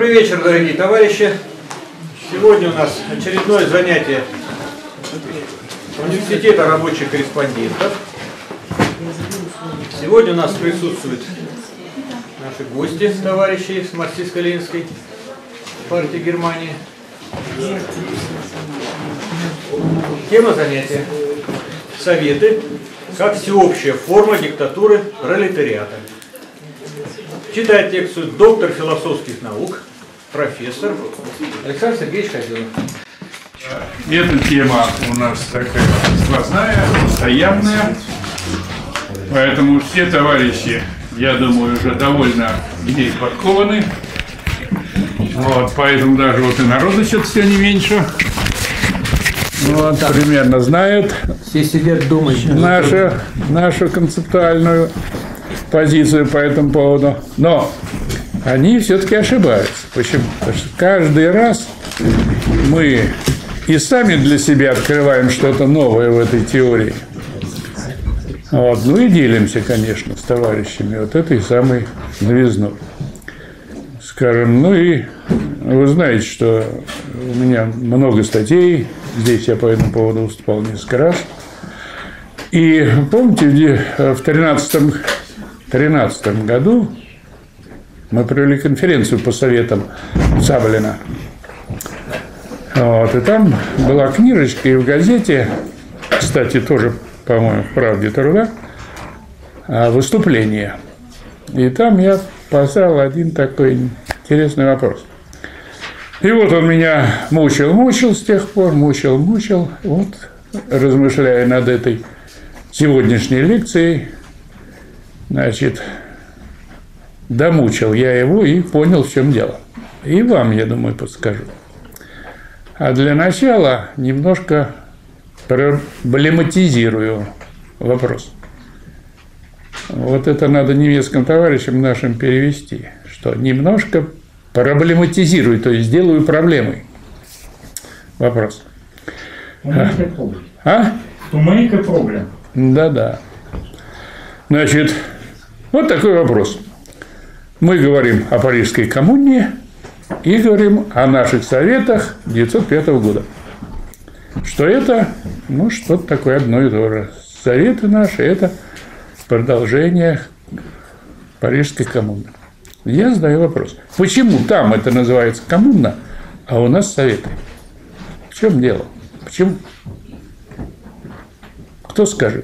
Добрый вечер, дорогие товарищи. Сегодня у нас очередное занятие университета рабочих корреспондентов. Сегодня у нас присутствуют наши гости, товарищи с марксистско-ленинской партии Германии. Тема занятия – Советы как всеобщая форма диктатуры пролетариата. Читает лекцию доктор философских наук, профессор Александр Сергеевич Козелов. Эта тема у нас такая сквозная, постоянная, поэтому все товарищи, я думаю, уже довольно ей подкованы. Вот, поэтому даже вот и народу сейчас все не меньше. Вот, примерно знают. Все сидят дома. Нашу концептуальную позицию по этому поводу. Но они все-таки ошибаются. Почему? Потому что каждый раз мы и сами для себя открываем что-то новое в этой теории. Вот. Ну и делимся, конечно, с товарищами вот этой самой новизной. Скажем, ну и вы знаете, что у меня много статей, здесь я по этому поводу выступал несколько раз. И помните, в 2013 году мы провели конференцию по советам Цаблина. Вот, и там была книжечка, и в газете, кстати, тоже, по-моему, в «Правде труда», выступление. И там я поставил один такой интересный вопрос. И вот он меня мучил с тех пор, мучил. Вот, размышляя над этой сегодняшней лекцией, значит, домучил я его и понял, в чем дело. И вам, я думаю, подскажу. А для начала немножко проблематизирую вопрос. Вот это надо немецким товарищам нашим перевести, что немножко проблематизирую, то есть делаю проблемой вопрос. To make a problem. Да. Значит, вот такой вопрос. Мы говорим о Парижской коммуне и говорим о наших советах 1905 года. Что это? Ну, что-то такое одно и то же. Советы наши – это продолжение Парижской коммуны. Я задаю вопрос. Почему там это называется коммуна, а у нас советы? В чем дело? Почему? Кто скажет?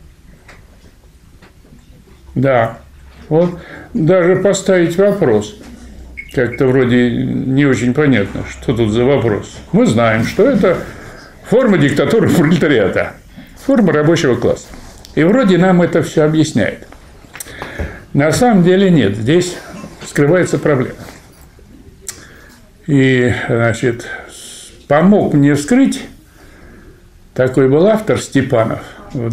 Да. Вот даже поставить вопрос как-то вроде не очень понятно, что тут за вопрос. Мы знаем, что это форма диктатуры пролетариата, форма рабочего класса. И вроде нам это все объясняет. На самом деле нет. Здесь скрывается проблема. И, значит, помог мне вскрыть, такой был автор Степанов. В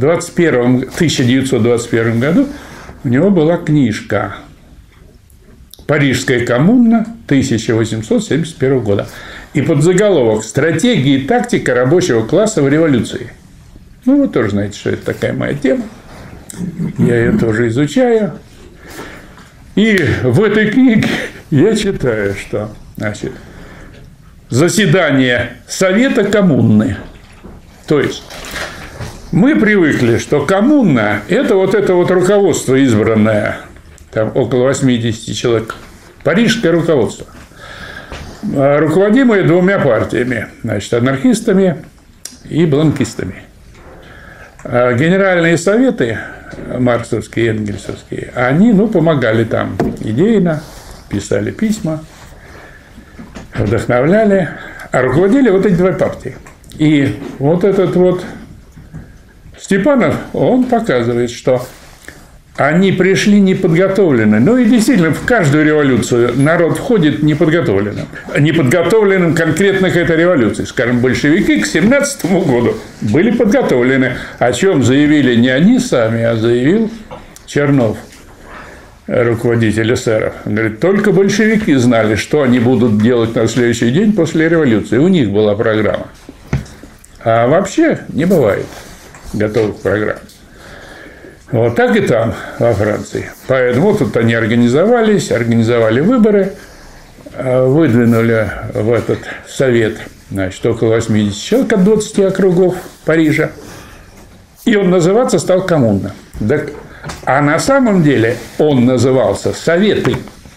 1921 году у него была книжка «Парижская коммуна 1871 года». И подзаголовок «Стратегия и тактика рабочего класса в революции». Ну, вы тоже знаете, что это такая моя тема. Я ее тоже изучаю. И в этой книге я читаю, что, значит, заседание Совета коммуны. То есть мы привыкли, что коммуна – это вот руководство избранное, там около 80 человек, парижское руководство, руководимое двумя партиями, значит, анархистами и бланкистами. А генеральные советы, марксовские и энгельсовские, они, помогали там идейно, писали письма, вдохновляли, а руководили вот эти две партии. И вот этот вот Степанов, он показывает, что они пришли неподготовленные. Ну и действительно, в каждую революцию народ входит неподготовленным. Неподготовленным конкретно к этой революции. Скажем, большевики к 1917 году были подготовлены. О чем заявили не они сами, а заявил Чернов, руководитель эсеров. Он говорит, только большевики знали, что они будут делать на следующий день после революции. У них была программа. А вообще не бывает готовых программ. Вот так и там, во Франции. Поэтому тут они организовали выборы, выдвинули в этот совет, значит, около 80 человек от 20 округов Парижа. И он называться стал коммуна. А на самом деле он назывался Советы.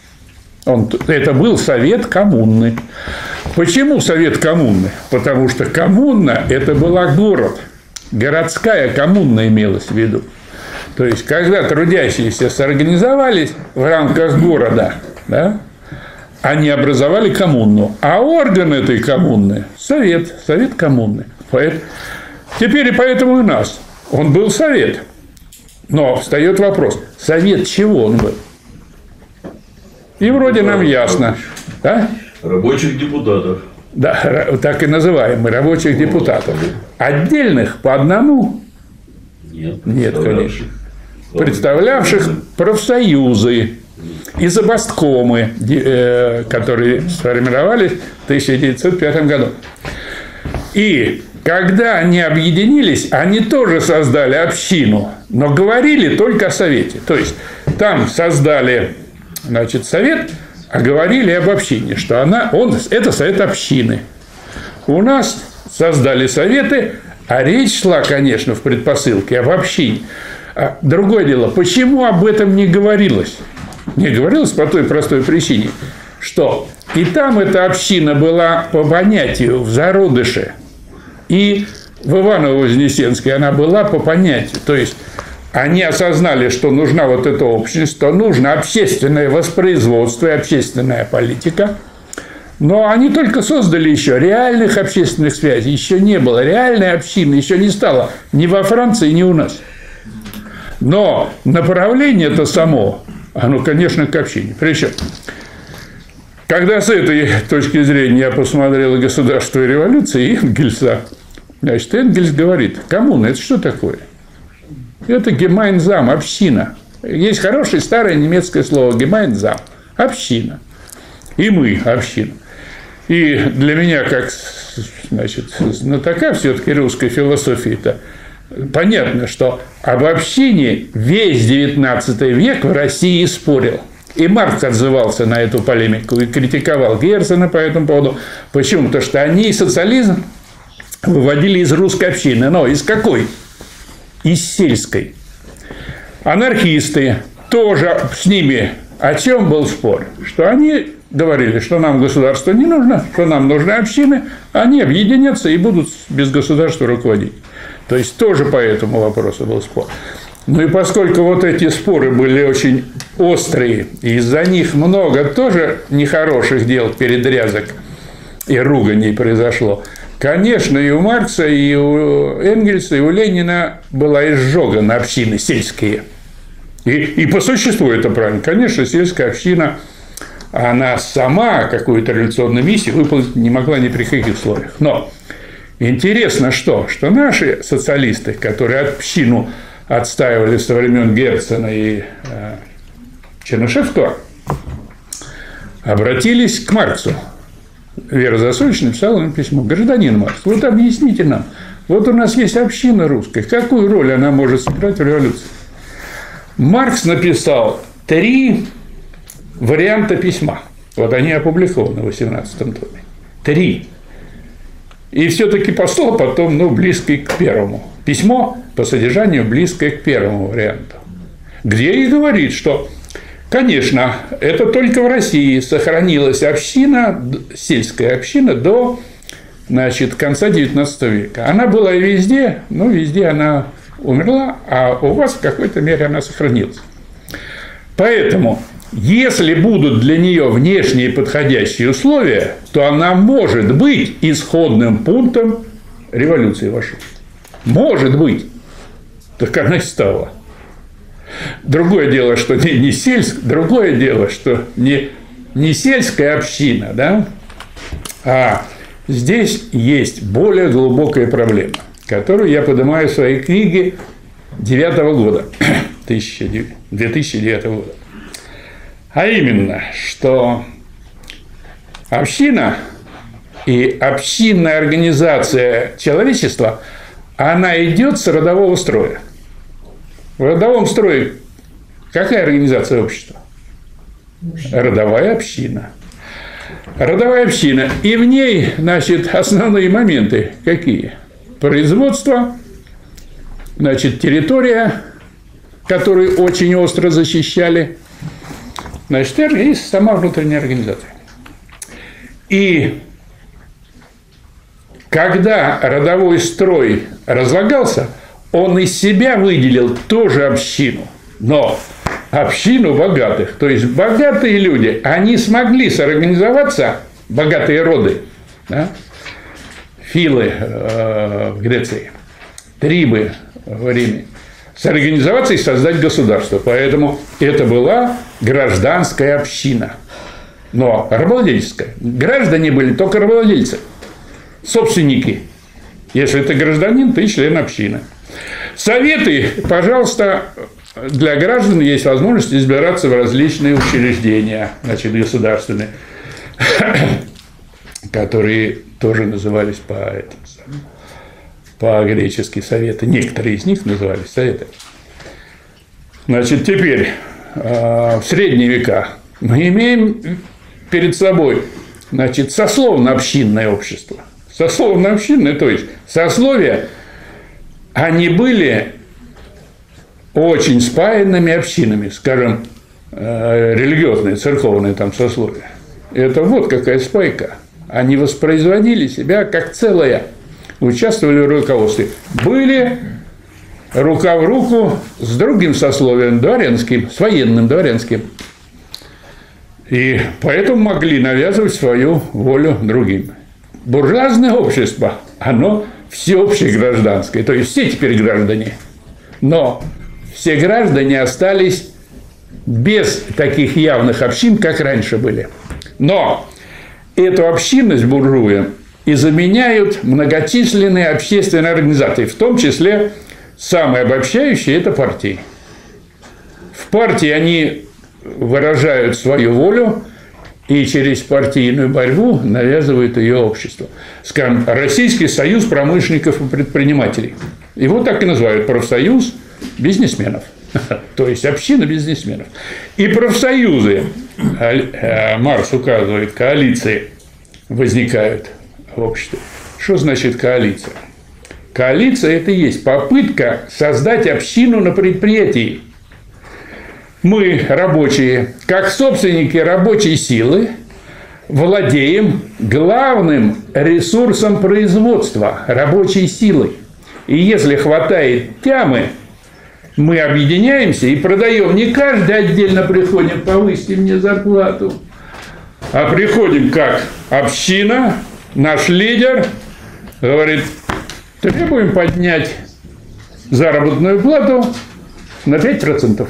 Это был совет коммуны. Почему совет коммуны? Потому что коммуна – это была город. Городская коммуна имелась в виду. То есть, когда трудящиеся соорганизовались в рамках города, да, они образовали коммуну. А орган этой коммуны – совет коммуны. Теперь и поэтому у нас он был совет. Но встает вопрос, совет чего он был? И вроде нам ясно. Да? Рабочих депутатов. Да, так и называемых рабочих депутатов. Отдельных по одному? Нет, конечно. Представлявших профсоюзы и забасткомы, которые сформировались в 1905 году. И когда они объединились, они тоже создали общину, но говорили только о совете. То есть, там создали, значит, совет, а говорили об общине, что это совет общины. У нас создали советы, а речь шла, конечно, в предпосылке об общине. Другое дело, почему об этом не говорилось? Не говорилось по той простой причине, что и там эта община была по понятию в зародыше, и в Иваново-Вознесенске она была по понятию. То есть, они осознали, что нужна вот эта общность, что нужно общественное воспроизводство и общественная политика. Но они только создали еще реальных общественных связей. Еще не было. Реальной общины еще не стало ни во Франции, ни у нас. Но направление-то само, оно, конечно, к общине. Причем, когда с этой точки зрения я посмотрел «Государство и революция» Энгельса, значит, Энгельс говорит, коммуна – это что такое? Это «гемайнзам», община. Есть хорошее старое немецкое слово «гемайнзам», община. И мы – община. И для меня, как, значит, знатока все-таки русской философии-то, понятно, что об общине весь XIX век в России спорил. И Маркс отзывался на эту полемику и критиковал Герцена по этому поводу. Почему? Потому что они социализм выводили из русской общины. Но из какой? Из сельской. Анархисты тоже с ними о чем был спор? Что они говорили, что нам государство не нужно, что нам нужны общины, они объединятся и будут без государства руководить. То есть тоже по этому вопросу был спор. Ну и поскольку вот эти споры были очень острые, и из-за них много тоже нехороших дел, передрязок и руганий произошло, конечно, и у Маркса, и у Энгельса, и у Ленина была изжога на общины сельские. И по существу это правильно. Конечно, сельская община, она сама какую-то революционную миссию выполнить не могла ни при каких условиях. Но интересно, что наши социалисты, которые общину отстаивали со времен Герцена и Чернышевского, обратились к Марксу. Вера Засулич написала ему письмо: гражданин Маркс, вот объясните нам, вот у нас есть община русская, какую роль она может сыграть в революции? Маркс написал 3 варианта письма. Вот они опубликованы в 18-м томе. 3. И все-таки послал потом, близкий к первому. Письмо по содержанию близкое к первому варианту. Где и говорит, что, конечно, это только в России сохранилась община, сельская община до, конца XIX века. Она была и везде, но везде она умерла, а у вас в какой-то мере она сохранилась. Поэтому, если будут для нее внешние подходящие условия, то она может быть исходным пунктом революции вашей. Может быть. Так она и стала. Другое дело, что не сельская, другое дело, что не сельская община, да, а здесь есть более глубокая проблема, которую я поднимаю в своей книге 2009 года. А именно, что община и общинная организация человечества, она идет с родового строя. В родовом строе какая организация общества? Родовая община. Родовая община. И в ней, значит, основные моменты какие? Производство, значит, территория, которую очень остро защищали, значит, и сама внутренняя организация. И когда родовой строй разлагался, он из себя выделил тоже общину, но общину богатых. То есть богатые люди, они смогли сорганизоваться, богатые роды, да? Филы в Греции, Трибы в Риме, сорганизоваться и создать государство. Поэтому это была гражданская община, но рабовладельческая. Граждане были только рабовладельцы, собственники. Если ты гражданин, ты член общины. Советы, пожалуйста, для граждан есть возможность избираться в различные учреждения, значит, государственные, которые тоже назывались по-гречески советы. Некоторые из них назывались советы. Значит, теперь в средние века мы имеем перед собой, значит, сословно-общинное общество. Сословно-общинное, то есть сословия, они были очень спаянными общинами, скажем, религиозные, церковные там сословия. Это вот какая спайка. Они воспроизводили себя как целое, участвовали в руководстве. Были рука в руку с другим сословием, дворянским, с военным дворянским. И поэтому могли навязывать свою волю другим. Буржуазное общество, оно всеобщее гражданское, то есть все теперь граждане. Но все граждане остались без таких явных общин, как раньше были. Но эту общинность буржуям и заменяют многочисленные общественные организации, в том числе самые обобщающие – это партии. В партии они выражают свою волю и через партийную борьбу навязывают ее обществу. Скажем, Российский союз промышленников и предпринимателей. Его так и называют – профсоюз бизнесменов. То есть община бизнесменов. И профсоюзы, Маркс указывает, коалиции возникают в обществе. Что значит коалиция? Коалиция – это и есть попытка создать общину на предприятии. Мы, рабочие, как собственники рабочей силы, владеем главным ресурсом производства – рабочей силой. И если хватает тямы, мы объединяемся и продаем. Не каждый отдельно приходим, повысьте мне зарплату, а приходим как община, наш лидер говорит, требуем поднять заработную плату на 5%.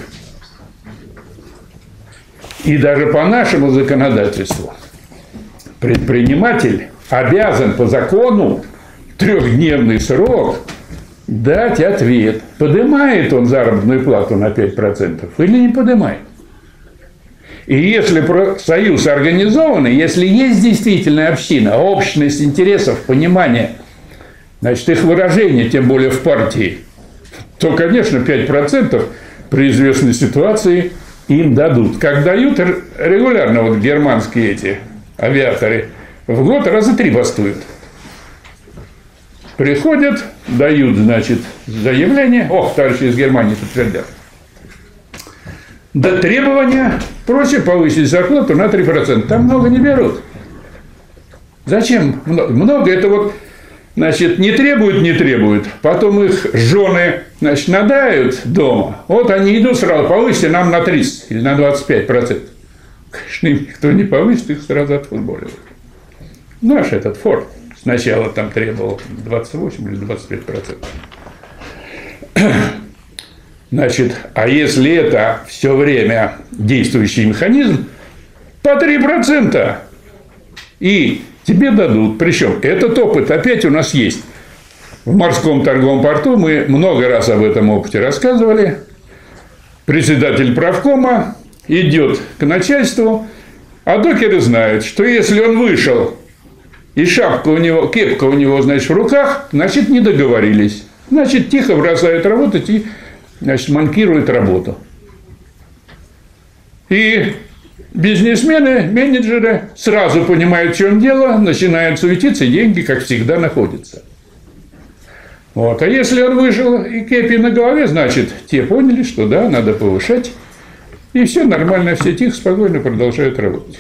И даже по нашему законодательству предприниматель обязан по закону в 3-дневный срок дать ответ, поднимает он заработную плату на 5% или не поднимает. И если профсоюз организованный, если есть действительно община, общность интересов, понимание, значит, их выражение, тем более в партии, то, конечно, 5% при известной ситуации им дадут. Как дают регулярно вот германские эти авиаторы, в год раза 3 бастуют. Приходят, дают, значит, заявление. Ох, товарищи из Германии подтвердят. Да требования просят повысить зарплату на 3%. Там много не берут. Зачем? Много это вот, значит, не требуют. Потом их жены, значит, надают дома. Вот они идут сразу, повысьте нам на 30 или на 25%. Конечно, им никто не повысит, их сразу отфутболивают. Наш этот Форд сначала там требовал 28 или 25%. Значит, а если это все время действующий механизм, по 3%. И тебе дадут. Причем этот опыт опять у нас есть. В морском торговом порту мы много раз об этом опыте рассказывали. Председатель правкома идет к начальству, а докеры знают, что если он вышел, и шапка у него, кепка у него, значит, в руках, значит, не договорились. Значит, тихо бросают работать и, значит, манкируют работу. И бизнесмены, менеджеры сразу понимают, в чем дело, начинают суетиться, и деньги, как всегда, находятся. Вот. А если он вышел и кепи на голове, значит, те поняли, что да, надо повышать. И все нормально, все тихо, спокойно продолжают работать.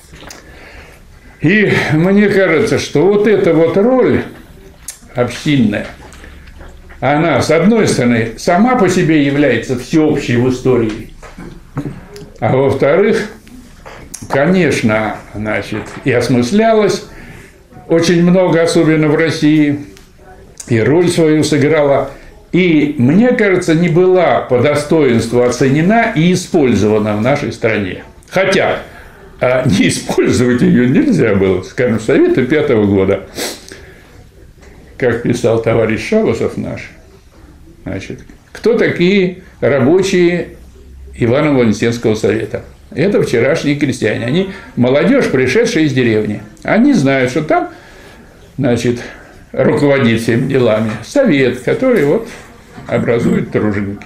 И мне кажется, что вот эта вот роль общинная, она, с одной стороны, сама по себе является всеобщей в истории, а во-вторых, конечно, значит, и осмыслялась очень много, особенно в России, и роль свою сыграла, и, мне кажется, не была по достоинству оценена и использована в нашей стране. Хотя не использовать ее нельзя было, скажем, Советы 5-го года, как писал товарищ Шабасов наш, значит, кто такие рабочие Ивано-Вознесенского совета? Это вчерашние крестьяне. Они молодежь, пришедшая из деревни. Они знают, что там, значит, руководит всеми делами совет, который вот образует труженики.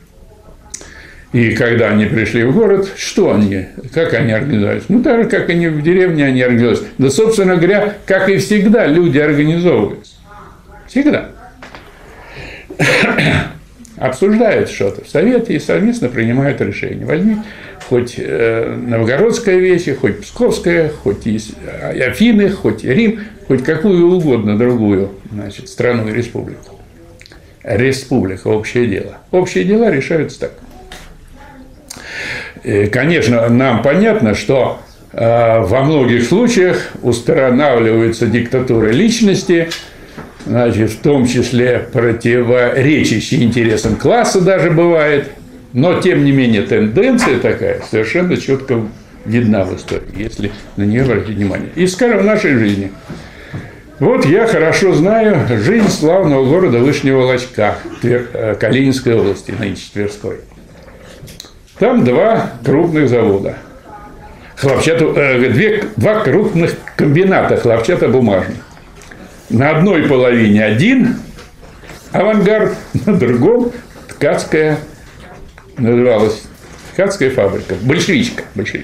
И когда они пришли в город, что они, как они организовались? Ну, так же, как они в деревне они организовались. Да, собственно говоря, как и всегда, люди организовываются. Всегда. Обсуждают что-то в совете и совместно принимают решения. Возьми хоть новгородское вече, хоть псковское, хоть Афины, хоть Рим, хоть какую угодно другую, значит, страну и республику. Республика, общее дело. Общие дела решаются так. И, конечно, нам понятно, что во многих случаях устанавливаются диктатуры личности, значит, в том числе противоречащие интересам класса даже бывает, но, тем не менее, тенденция такая совершенно четко видна в истории, если на нее обратить внимание. И, скажем, в нашей жизни. Вот я хорошо знаю жизнь славного города Вышнего Волочка Калининской области, нынче Тверской. Там два крупных завода. Два крупных комбината хлопчатобумажных. На одной половине один авангард, на другом ткацкая, называлась ткацкая фабрика, большевичка.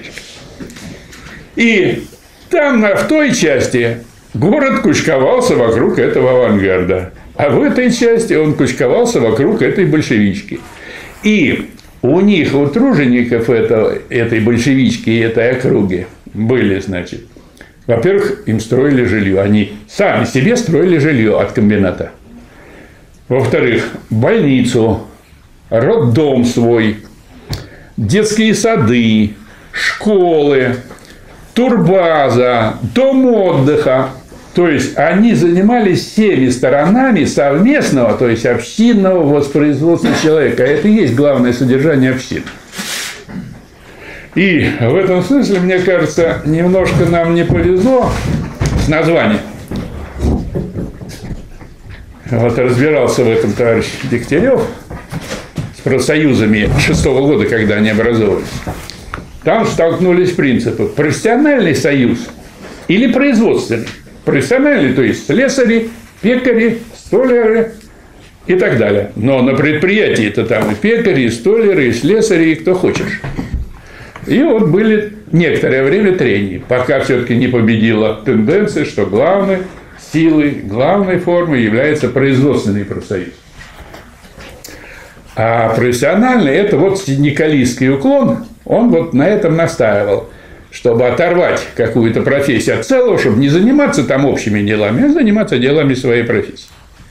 И там, в той части, город кучковался вокруг этого авангарда, а в этой части он кучковался вокруг этой большевички. И у них, у тружеников этой большевички и этой округи были, значит, во-первых, им строили жилье. Они сами себе строили жилье от комбината. Во-вторых, больницу, роддом свой, детские сады, школы, турбаза, дом отдыха. То есть они занимались всеми сторонами совместного, то есть общинного воспроизводства человека. А это и есть главное содержание общины. И в этом смысле, мне кажется, немножко нам не повезло с названием. Вот разбирался в этом товарищ Дегтярев с профсоюзами 6-го года, когда они образовались. Там столкнулись принципы: профессиональный союз или производственный. Профессиональный, то есть слесари, пекари, столяры и так далее. Но на предприятии это там и пекари, и столяры, и слесари, и кто хочешь. И вот были некоторое время трения, пока все-таки не победила тенденция, что главной силой, главной формой является производственный профсоюз. А профессиональный – это вот синдикалистский уклон, он вот на этом настаивал, чтобы оторвать какую-то профессию от целого, чтобы не заниматься там общими делами, а заниматься делами своей профессии.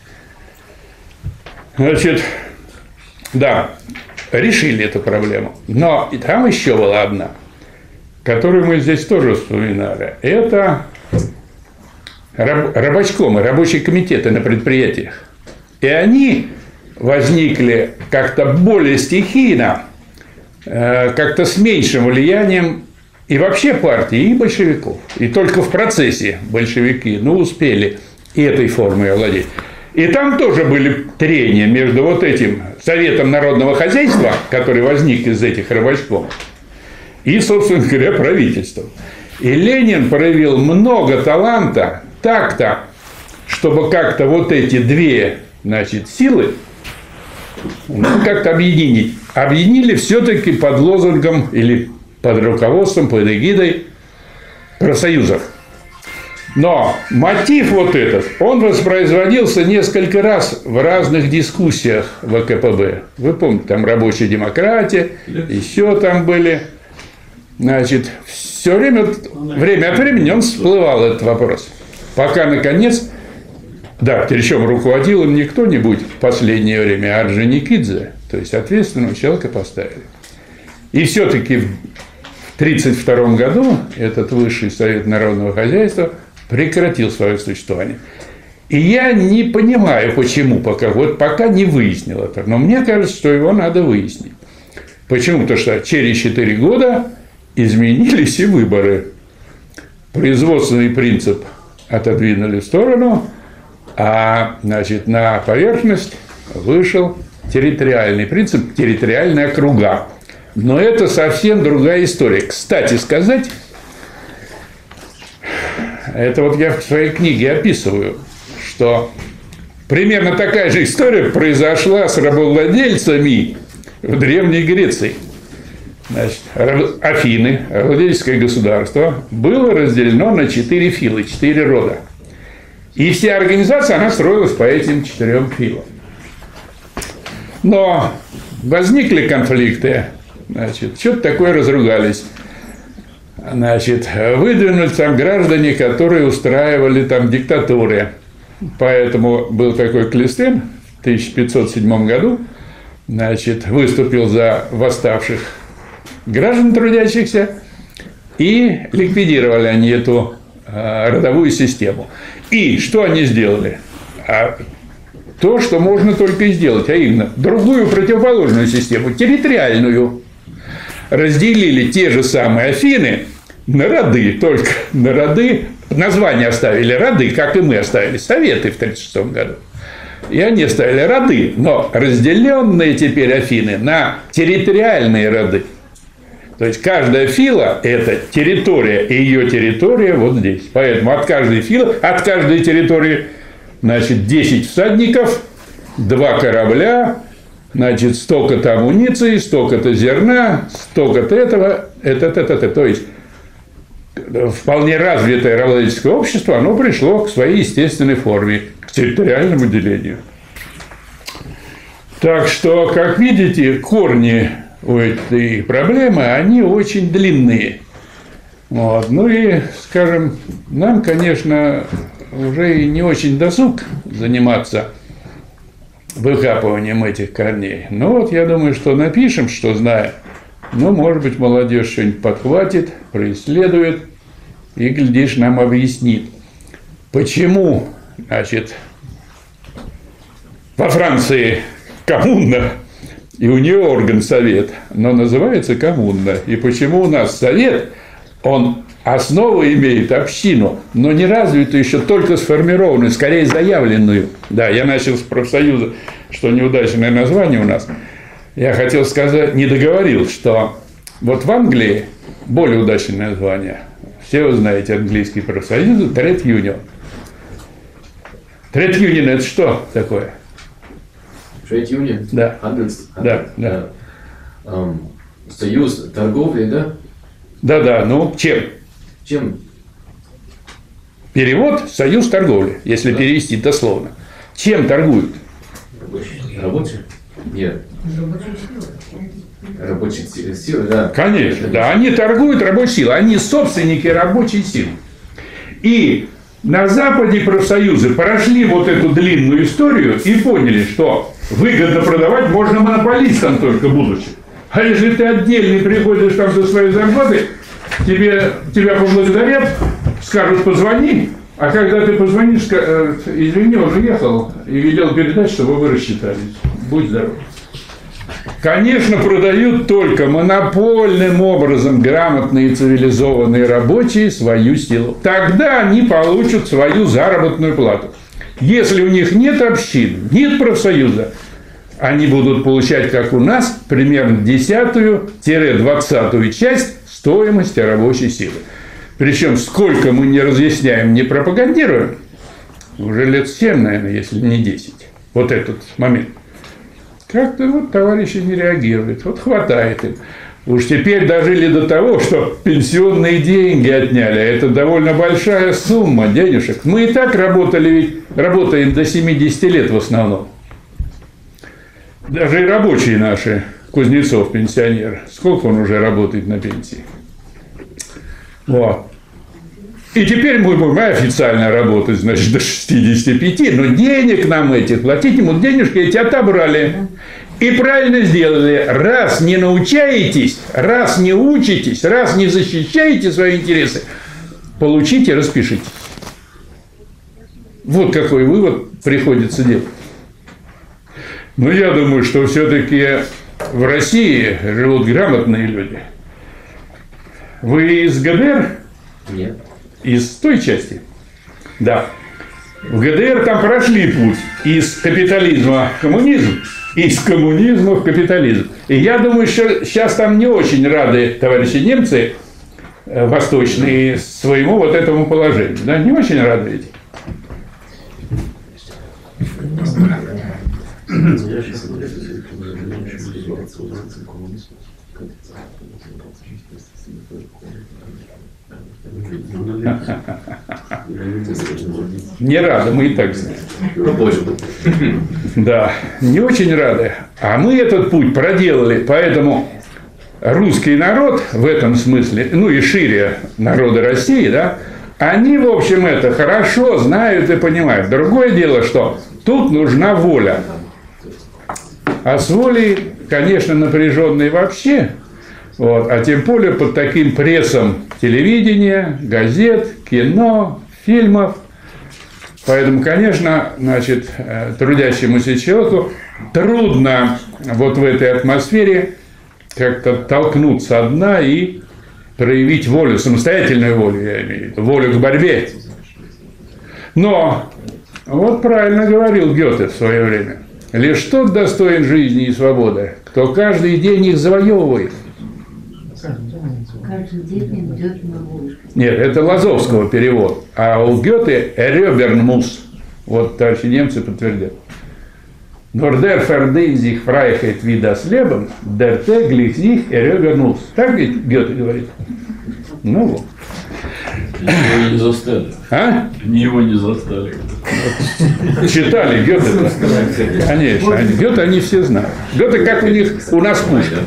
Значит, да, решили эту проблему. Но и там еще была одна, которую мы здесь тоже вспоминали. Это рабочкомы, рабочие комитеты на предприятиях. И они возникли как-то более стихийно, как-то с меньшим влиянием и вообще партии, и большевиков. И только в процессе большевики, успели и этой формой овладеть. И там тоже были трения между вот этим Советом народного хозяйства, который возник из этих рабочкомов, и, собственно говоря, правительством. И Ленин проявил много таланта, так-то, чтобы как-то вот эти две, значит, силы как-то объединить. Объединили все-таки под лозунгом или под руководством, под эгидой профсоюзов. Но мотив вот этот, он воспроизводился несколько раз в разных дискуссиях ВКПБ. Вы помните, там рабочая демократия, еще там были. Значит, все время от времени он всплывал, этот вопрос. Пока, наконец, да, причем руководил им не кто-нибудь в последнее время, а Орджоникидзе, то есть ответственного человека поставили. И все-таки в 1932 году этот Высший Совет народного хозяйства прекратил свое существование. И я не понимаю, почему пока не выяснил это. Но мне кажется, что его надо выяснить. Почему? Потому что через 4 года изменились и выборы. Производственный принцип отодвинули в сторону, а значит, на поверхность вышел территориальный принцип, территориальные округа. Но это совсем другая история. Кстати сказать, это вот я в своей книге описываю, что примерно такая же история произошла с рабовладельцами в Древней Греции. Значит, Афины, рабовладельческое государство, было разделено на 4 фила, 4 рода. И вся организация, она строилась по этим 4 филам. Но возникли конфликты, значит, что-то такое разругались. Значит, выдвинулись там граждане, которые устраивали там диктатуры. Поэтому был такой Клестен в 1507 году, значит, выступил за восставших граждан трудящихся, и ликвидировали они эту родовую систему. И что они сделали? То, что можно только и сделать, а именно другую противоположную систему, территориальную. Разделили те же самые Афины на роды, только на роды, название оставили роды, как и мы оставили Советы в 1936 году. И они оставили роды, но разделенные теперь Афины на территориальные роды. То есть каждая фила – это территория, и ее территория вот здесь. Поэтому от каждой филы, от каждой территории, значит, 10 всадников, 2 корабля, значит, столько-то амуниции, столько-то зерна, столько-то этого, То есть вполне развитое рабовладельческое общество, оно пришло к своей естественной форме, к территориальному делению. Так что, как видите, корни у этой проблемы, они очень длинные. Вот. Ну и, скажем, нам, конечно, уже и не очень досуг заниматься выкапыванием этих корней. Но вот я думаю, что напишем, что знаем. Ну, может быть, молодежь что-нибудь подхватит, происследует и, глядишь, нам объяснит, почему, значит, во Франции коммуна, и у нее орган совет, но называется коммуна. И почему у нас совет, он основу имеет общину, но не развитую еще, только сформированную, скорее заявленную. Да, я начал с профсоюза, что неудачное название у нас. Я хотел сказать, не договорил, что вот в Англии более удачное название. Все вы знаете английский профсоюз, Trade Union. Trade Union – это что такое? Trade Union? Да. Да. Союз торговли, да? Да, ну чем? Чем? Перевод – союз торговли, если перевести дословно. Чем торгуют? Рабочие? Нет. Рабочие силы, да. Конечно, да. Они торгуют рабочей силой, они собственники рабочей силы. И на Западе профсоюзы прошли вот эту длинную историю и поняли, что выгодно продавать можно монополистам только будучи. А если ты отдельный приходишь там за своей зарплатой, тебя поблагодарят, скажут позвони, а когда ты позвонишь, извини, он уехал и велел передать, чтобы вы рассчитались. Будь здоров. Конечно, продают только монопольным образом грамотные цивилизованные рабочие свою силу. Тогда они получат свою заработную плату. Если у них нет общин, нет профсоюза, они будут получать, как у нас, примерно 10-20 часть стоимости рабочей силы. Причем, сколько мы не разъясняем, не пропагандируем, уже лет 7, наверное, если не 10, вот этот момент. Как-то вот товарищи не реагируют, вот хватает им. Уж теперь дожили до того, что пенсионные деньги отняли. Это довольно большая сумма денежек. Мы и так работаем до 70 лет в основном. Даже и рабочие наши, Кузнецов, пенсионер. Сколько он уже работает на пенсии? Вот. И теперь мы будем официально работать, значит, до 65, но денег нам этих платить ему, денежки эти отобрали. И правильно сделали. Раз не научаетесь, раз не учитесь, раз не защищаете свои интересы, получите, распишитесь. Вот какой вывод приходится делать. Но я думаю, что все-таки в России живут грамотные люди. Вы из ГДР? Нет. Из той части? Да. В ГДР там прошли путь из капитализма в коммунизм, из коммунизма в капитализм. И я думаю, что сейчас там не очень рады товарищи немцы восточные своему вот этому положению. Да, не очень рады ведь. Не рады, мы и так знаем. Да, не очень рады. А мы этот путь проделали, поэтому русский народ в этом смысле, ну и шире народы России, да, они, в общем, это хорошо знают и понимают. Другое дело, что тут нужна воля. А с волей, конечно, напряженной вообще, вот, а тем более под таким прессом телевидения, газет, кино, фильмов. Поэтому, конечно, значит, трудящемуся человеку трудно вот в этой атмосфере как-то толкнуться со дна и проявить волю, самостоятельную волю, я имею в виду, волю к борьбе. Но, вот правильно говорил Гёте в свое время, лишь тот достоин жизни и свободы, кто каждый день их завоевывает. Каждый день идет на волю. Нет, это Лазовского перевод. А у Гёте «Эрёбернмус». Вот товарищи немцы подтвердят. «Nur der Verdien sich Freiheit wie das Leben, der täglich sich eröbern muss». Так ведь Гёте говорит? Ну вот. Его не застали. А? Его не застали. Читали Гёте? Конечно. Гёте они все знают. Гёте как у нас Пушкин.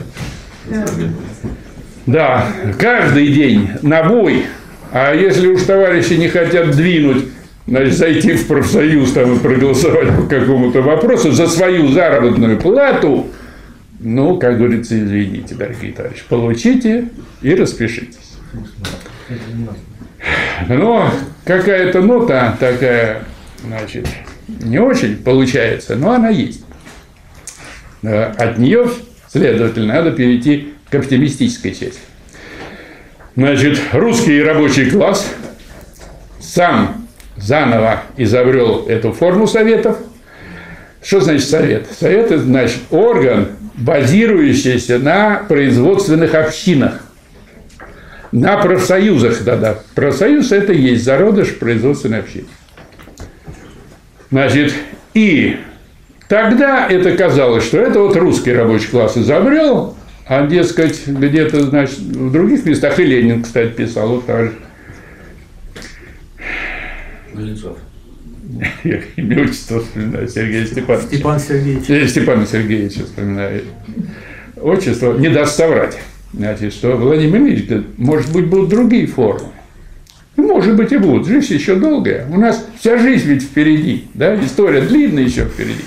Да, каждый день на бой. А если уж товарищи не хотят двинуть, значит, зайти в профсоюз там и проголосовать по какому-то вопросу за свою заработную плату, ну, как говорится, извините, дорогие товарищи, получите и распишитесь. Но какая-то нота такая, значит, не очень получается, но она есть. От нее, следовательно, надо перейти к оптимистической части. Значит, русский рабочий класс сам заново изобрел эту форму советов. Что значит совет? Совет – это значит орган, базирующийся на производственных общинах, на профсоюзах тогда. Профсоюз – это и есть зародыш производственной общины. Значит, и тогда это казалось, что это вот русский рабочий класс изобрел, а, дескать, где-то, значит, в других местах, и Ленин, кстати, писал, вот товарищ. Голинцов. Я имя отчество вспоминаю, Сергей Степанович. Степан Сергеевич. Степана Сергеевича вспоминаю. Отчество не даст соврать. Значит, что Владимир Ильич говорит, может быть, будут другие формы. Может быть, и будут. Жизнь еще долгая. У нас вся жизнь ведь впереди. Да? История длинная еще впереди.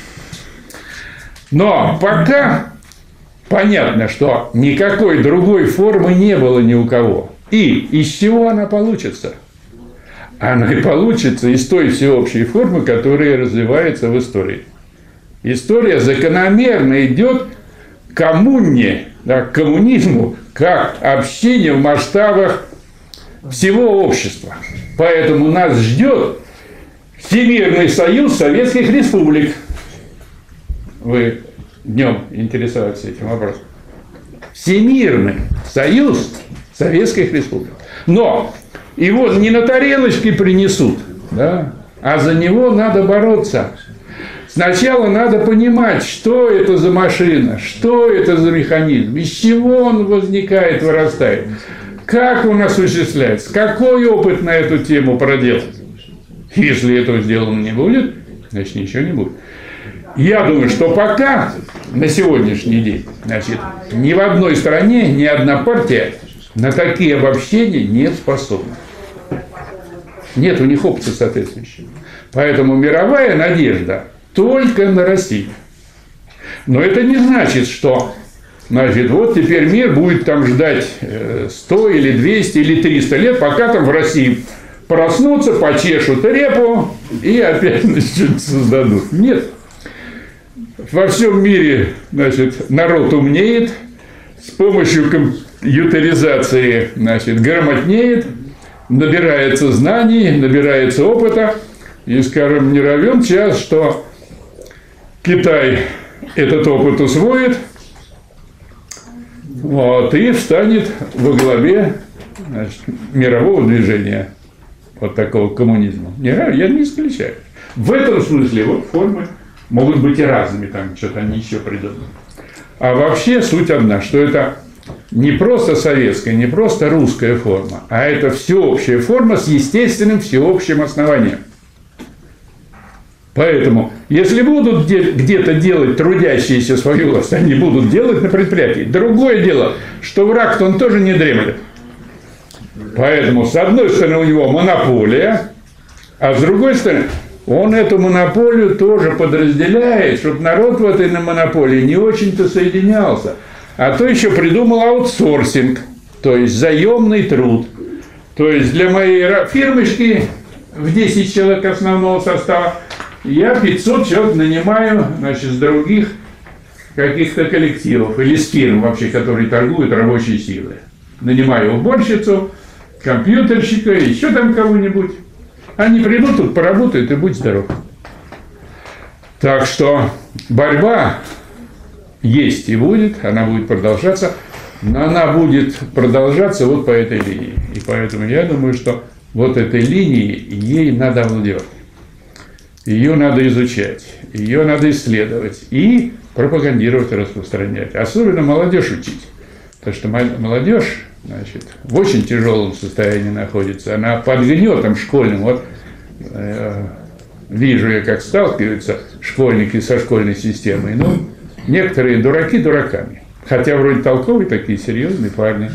Но пока понятно, что никакой другой формы не было ни у кого. И из чего она получится? Она и получится из той всеобщей формы, которая развивается в истории. История закономерно идет к коммуне, да, к коммунизму, как общине в масштабах всего общества. Поэтому нас ждет Всемирный союз Советских Республик. Вы днем интересовались этим вопросом. Всемирный союз Советских Республик. Но его не на тарелочке принесут, да, а за него надо бороться. Сначала надо понимать, что это за машина, что это за механизм, из чего он возникает, вырастает, как он осуществляется, какой опыт на эту тему проделать. Если этого сделано не будет, значит, ничего не будет. Я думаю, что пока, на сегодняшний день, значит, ни в одной стране, ни одна партия на такие обобщения не способна. Нет у них опыта соответствующего. Поэтому мировая надежда только на Россию. Но это не значит, что, значит, вот теперь мир будет там ждать 100 или 200 или 300 лет, пока там в России проснутся, почешут репу и опять, значит, создадут. Нет. Во всем мире, значит, народ умнеет, с помощью компьютеризации, значит, грамотнеет, набирается знаний, набирается опыта. И, скажем, не равен час, что Китай этот опыт усвоит, вот, и встанет во главе, значит, мирового движения, вот такого коммунизма. Я не исключаю. В этом смысле вот формы могут быть и разными, там что-то они еще придумают. А вообще суть одна, что это не просто советская, не просто русская форма, а это всеобщая форма с естественным всеобщим основанием. Поэтому, если будут где-то делать трудящиеся свою власть, они будут делать на предприятии. Другое дело, что враг-то он тоже не дремлет. Поэтому, с одной стороны, у него монополия, а с другой стороны, он эту монополию тоже подразделяет, чтобы народ в этой монополии не очень-то соединялся. А то еще придумал аутсорсинг, то есть заемный труд. То есть для моей фирмочки в 10 человек основного состава я 500 человек нанимаю, значит, с других каких-то коллективов или с фирм вообще, которые торгуют рабочей силой. Нанимаю уборщицу, компьютерщика, еще там кого-нибудь. Они придут тут, поработают, и будь здоров. Так что борьба есть и будет, она будет продолжаться, но она будет продолжаться вот по этой линии. И поэтому я думаю, что вот этой линией ей надо овладевать. Ее надо изучать, ее надо исследовать и пропагандировать, распространять. Особенно молодежь учить. Потому что молодежь, значит, в очень тяжелом состоянии находится. Она под гнетом школьным. Вот вижу я, как сталкиваются школьники со школьной системой. Ну, некоторые дураки дураками. Хотя вроде толковые такие, серьезные парни.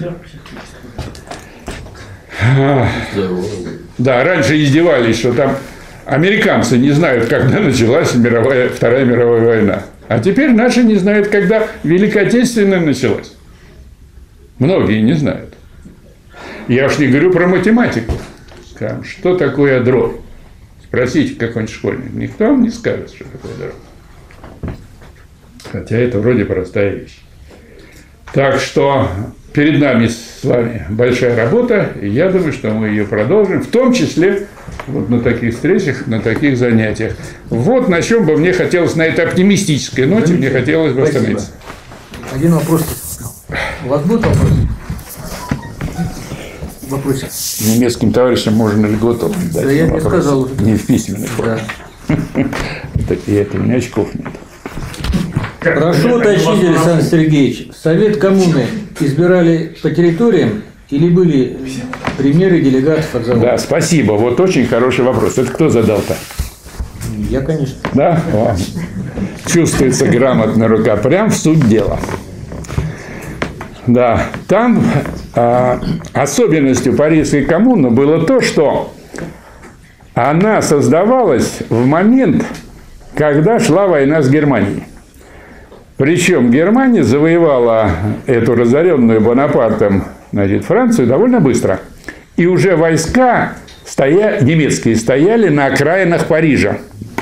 Да, раньше издевались, что там американцы не знают, когда началась Вторая мировая война. А теперь наши не знают, когда Великая Отечественная началась. Многие не знают. Я уж не говорю про математику. Скажем, что такое дробь? Спросите какой-нибудь школьник. Никто вам не скажет, что такое дробь. Хотя это вроде простая вещь. Так что перед нами с вами большая работа, и я думаю, что мы ее продолжим, в том числе вот на таких встречах, на таких занятиях. Вот на чем бы мне хотелось, на этой оптимистической ноте, мне хотелось бы остановиться. Один вопрос. У вас будут вопросы? Вопросы. Немецким товарищам можно льготу дать. Да я не сказал уже. Не в письменной форме. Да. Такие, у меня очков нет. Прошу уточнить, Александр Сергеевич, Совет коммуны избирали по территориям или были примеры делегатов от завода? Да, спасибо. Вот очень хороший вопрос. Это кто задал-то? Я, конечно. Да? О. Чувствуется грамотная рука. Прям в суть дела. Да. Там особенностью Парижской коммуны было то, что она создавалась в момент, когда шла война с Германией. Причем Германия завоевала эту разоренную Бонапартом, значит, Францию довольно быстро. И уже войска немецкие стояли на окраинах Парижа.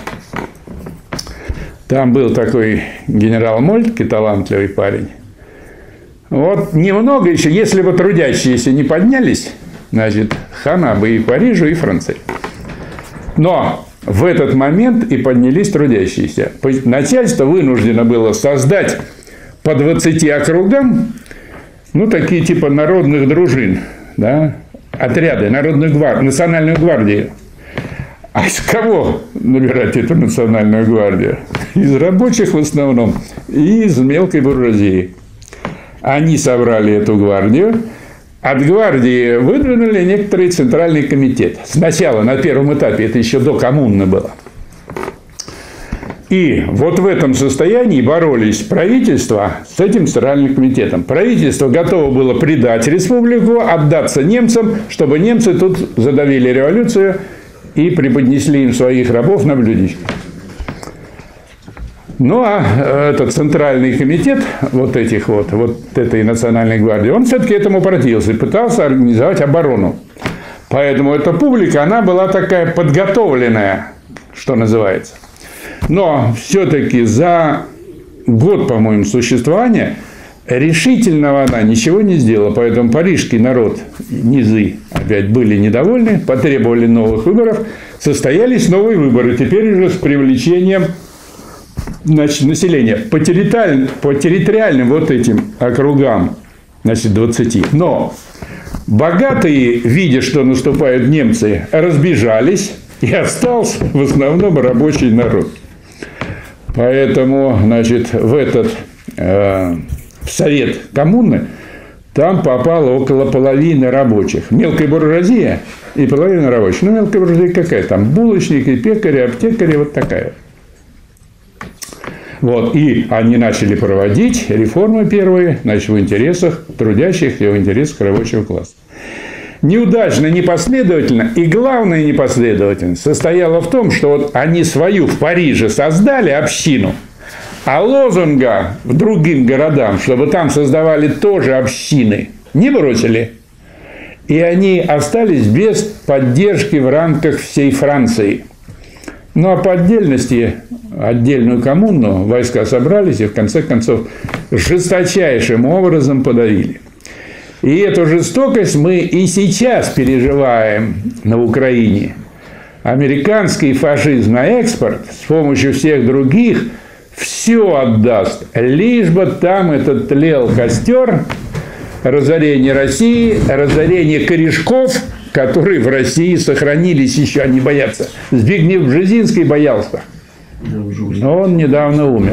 Там был такой генерал Мольтке, талантливый парень. Вот немного еще, если бы трудящиеся не поднялись, значит, хана бы и Парижу, и Франции. Но в этот момент и поднялись трудящиеся. Начальство вынуждено было создать по 20 округам, ну, такие типа народных дружин, да, отряды, национальную гвардию. А из кого набирать эту национальную гвардию? Из рабочих в основном и из мелкой буржуазии. Они собрали эту гвардию. От гвардии выдвинули некоторый центральный комитет. Сначала, на первом этапе, это еще до коммуны было. И вот в этом состоянии боролись правительство с этим центральным комитетом. Правительство готово было предать республику, отдаться немцам, чтобы немцы тут задавили революцию и преподнесли им своих рабов на блюдечке. Ну, а этот центральный комитет вот этой национальной гвардии, он все-таки этому противился и пытался организовать оборону. Поэтому эта публика, она была такая подготовленная, что называется. Но все-таки за год, по-моему, существования решительного она ничего не сделала. Поэтому парижский народ, низы опять были недовольны, потребовали новых выборов. Состоялись новые выборы, теперь уже с привлечением населения по территориальным вот этим округам, 20. Но богатые, видя, что наступают немцы, разбежались, и остался в основном рабочий народ. Поэтому, в этот в совет коммуны там попало около половины рабочих. Мелкая буржуазия и половина рабочих. Ну, мелкая буржуазия какая там? Булочники, пекари, аптекари, вот такая. Вот. И они начали проводить реформы первые, в интересах трудящих и в интересах рабочего класса. Неудачно, непоследовательно, и главная непоследовательность состояла в том, что вот они свою в Париже создали общину, а лозунга в другим городам, чтобы там создавали тоже общины, не бросили. И они остались без поддержки в рамках всей Франции. Ну, а по отдельности, отдельную коммуну войска собрались и, в конце концов, жесточайшим образом подавили. И эту жестокость мы и сейчас переживаем на Украине. Американский фашизм на экспорт с помощью всех других все отдаст, лишь бы там этот тлел костер, разорение России, разорение корешков, которые в России сохранились еще, они боятся. Збигнев Бжезинский боялся, но он недавно умер.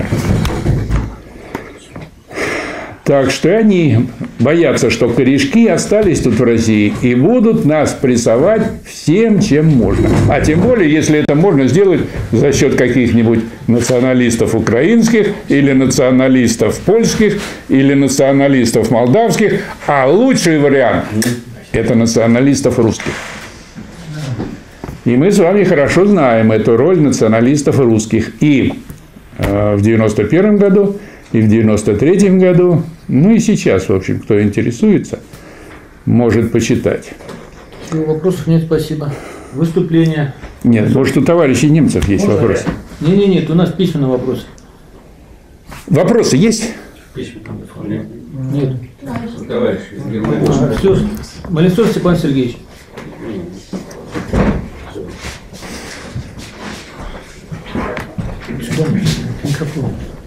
Так что они боятся, что корешки остались тут в России и будут нас прессовать всем, чем можно. А тем более, если это можно сделать за счет каких-нибудь националистов украинских, или националистов польских, или националистов молдавских. А лучший вариант – это националистов русских. И мы с вами хорошо знаем эту роль националистов русских. И в 1991 году, и в 1993 году, ну и сейчас, в общем, кто интересуется, может почитать. Вопросов нет, спасибо. Выступление. Нет, может, у товарищей немцев есть вопросы. Нет, у нас письменный вопрос. Вопросы есть? Нет. Товарищ из Германии. Все. Малинцов Степан Сергеевич. Микрофон.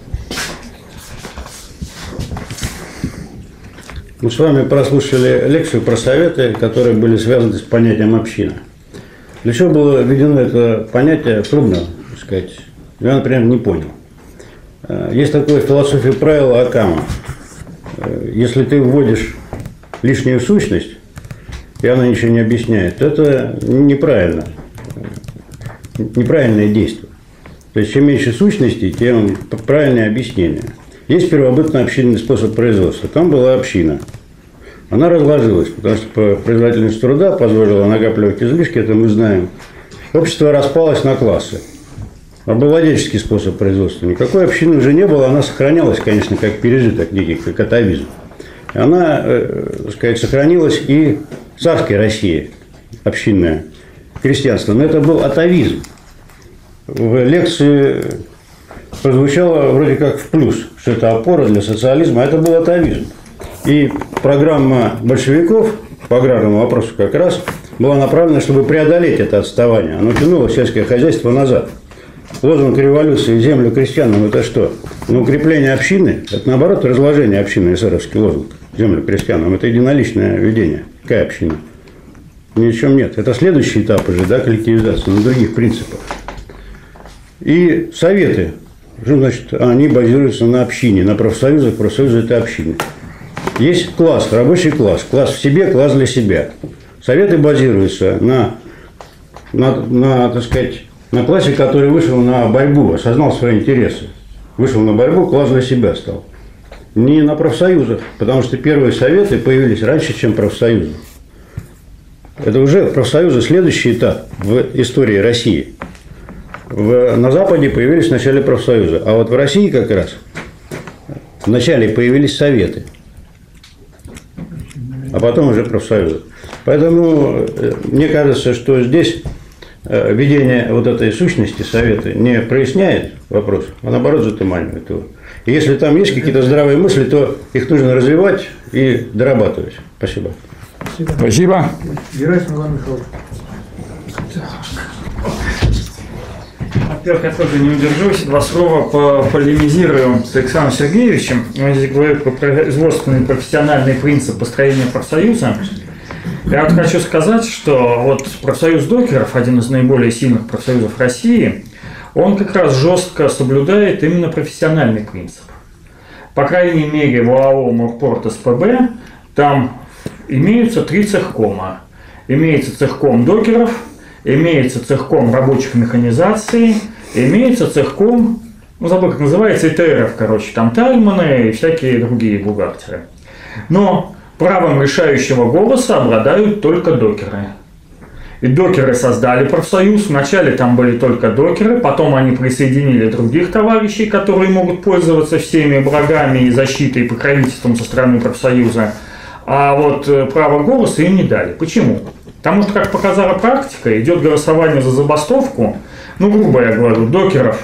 Мы с вами прослушали лекцию про советы, которые были связаны с понятием община. Для чего было введено это понятие, трудно сказать. Я, например, не понял. Есть такое в философии правило Акама. Если ты вводишь лишнюю сущность, и она ничего не объясняет, то это неправильно. Неправильное действие. То есть, чем меньше сущностей, тем правильнее объяснение. Есть первобытно-общинный способ производства. Там была община. Она разложилась, потому что производительность труда позволила накапливать излишки, это мы знаем. Общество распалось на классы. Рабовладельческий способ производства. Никакой общины уже не было, она сохранялась, конечно, как пережиток некий, как атавизм. Она, так сказать, сохранилась и в царской России, общинное крестьянство. Но это был атавизм. В лекции прозвучало вроде как в плюс, что это опора для социализма, а это был атавизм. И программа большевиков по аграрному вопросу как раз была направлена, чтобы преодолеть это отставание. Оно тянуло сельское хозяйство назад. Лозунг революции «Землю крестьянам» – это что? Ну, укрепление общины – это, наоборот, разложение общины, эсеровский лозунг. «Землю крестьянам» – это единоличное ведение. Какая община? Ни о чем нет. Это следующий этап уже, да, коллективизации, на других принципах. И советы, что значит, они базируются на общине, на профсоюзах. Профсоюзы – это общины. Есть класс, рабочий класс. Класс в себе, класс для себя. Советы базируются так сказать, на классе, который вышел на борьбу, осознал свои интересы. Вышел на борьбу, класс для себя стал. Не на профсоюзах, потому что первые советы появились раньше, чем профсоюзы. Это уже профсоюзы следующий этап в истории России. На Западе появились в начале профсоюзы, а вот в России как раз вначале появились советы, а потом уже профсоюзы. Поэтому мне кажется, что здесь введение вот этой сущности совета не проясняет вопрос, а наоборот затуманивает его. И если там есть какие-то здравые мысли, то их нужно развивать и дорабатывать. Спасибо. Спасибо. Герасим Иван Михайлович. Во-первых, я тоже не удержусь, два слова полемизирую с Александром Сергеевичем. Он здесь говорит про производственный профессиональный принцип построения профсоюза. Я вот хочу сказать, что вот профсоюз докеров, один из наиболее сильных профсоюзов России, он как раз жестко соблюдает именно профессиональный принцип. По крайней мере, в ОАО «Морпорт СПБ» там имеются 3 цехкома. Имеется цехком докеров, имеется цехком рабочих механизаций, имеется цехком, ну забыл, как называется, ИТРов, короче, там тальманы и всякие другие бухгалтеры. Но правом решающего голоса обладают только докеры. И докеры создали профсоюз. Вначале там были только докеры, потом они присоединили других товарищей, которые могут пользоваться всеми благами и защитой и покровительством со стороны профсоюза. А вот право голоса им не дали. Почему? Потому что, как показала практика, идет голосование за забастовку. Ну, грубо я говорю, докеров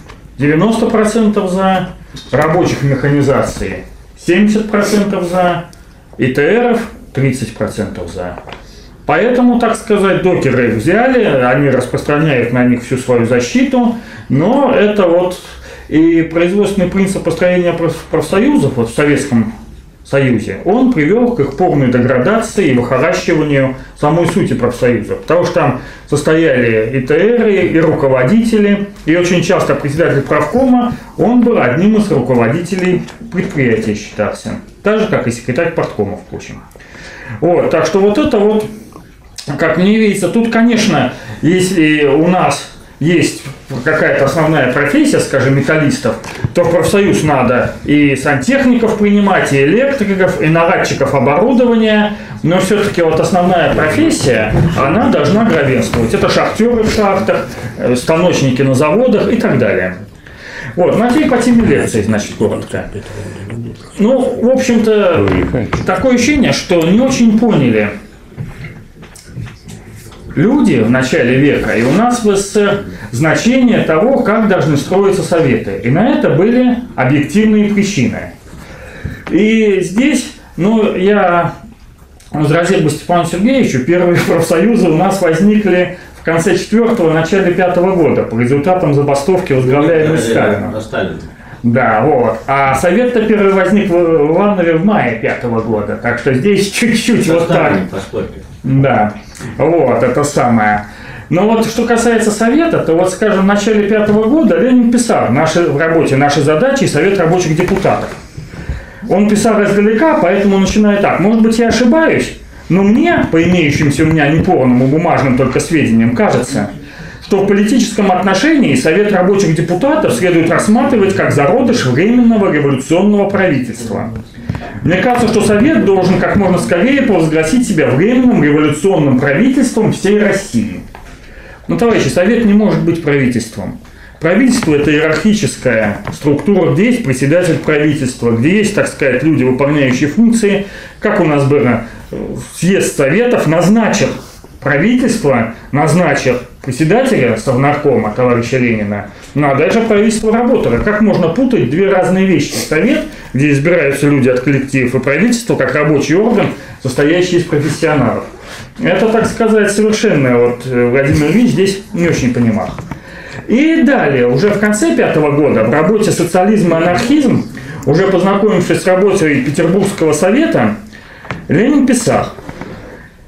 90% за, рабочих механизаций 70% за, ИТРов 30% за. Поэтому, так сказать, докеры взяли, они распространяют на них всю свою защиту, но это вот и производственный принцип построения профсоюзов вот в Советском Союзе, он привел к их полной деградации и выхолащиванию самой сути профсоюза. Потому что там состояли ИТРы, и руководители, и очень часто председатель правкома, он был одним из руководителей предприятия считался. Так же, как и секретарь парткома, впрочем. Вот, так что вот это вот, как мне видится, тут, конечно, если у нас есть какая-то основная профессия, скажем, металлистов, то в профсоюз надо и сантехников принимать, и электриков, и наладчиков оборудования, но все-таки вот основная профессия, она должна главенствовать. Это шахтеры в шахтах, станочники на заводах и так далее. Вот, на по теме лекции, значит, коротко. Ну, в общем-то, такое ощущение, что не очень поняли люди в начале века и у нас в СССР значение того, как должны строиться советы. И на это были объективные причины. И здесь, ну, я возразил бы Степану Сергеевичу, первые профсоюзы у нас возникли в конце 4-го, начале 5-го года по результатам забастовки, возглавляемой Сталином. Да, вот. А совет-то первый возник в Иванове в мае 5-го года. Так что здесь чуть-чуть вот так. Да, вот, это самое. Но вот что касается совета, то вот, скажем, в начале 5-го года Ленин писал в работе «Наши задачи» и Совет рабочих депутатов. Он писал издалека, поэтому начинаю так. Может быть, я ошибаюсь, но мне, по имеющимся у меня неполному бумажным только сведениям, кажется, что в политическом отношении Совет рабочих депутатов следует рассматривать как зародыш временного революционного правительства. Мне кажется, что Совет должен как можно скорее провозгласить себя временным революционным правительством всей России. Но, товарищи, Совет не может быть правительством. Правительство – это иерархическая структура, где есть председатель правительства, где есть, так сказать, люди, выполняющие функции. Как у нас было, съезд Советов назначил правительство, назначил председателя Совнаркома, товарища Ленина, ну а дальше правительство работало. Как можно путать две разные вещи? Совет, где избираются люди от коллективов, и правительство, как рабочий орган, состоящий из профессионалов. Это, так сказать, совершенно вот Владимир Ильич здесь не очень понимал. И далее, уже в конце 5-го года, в работе «Социализм и анархизм», уже познакомившись с работой Петербургского совета, Ленин писал: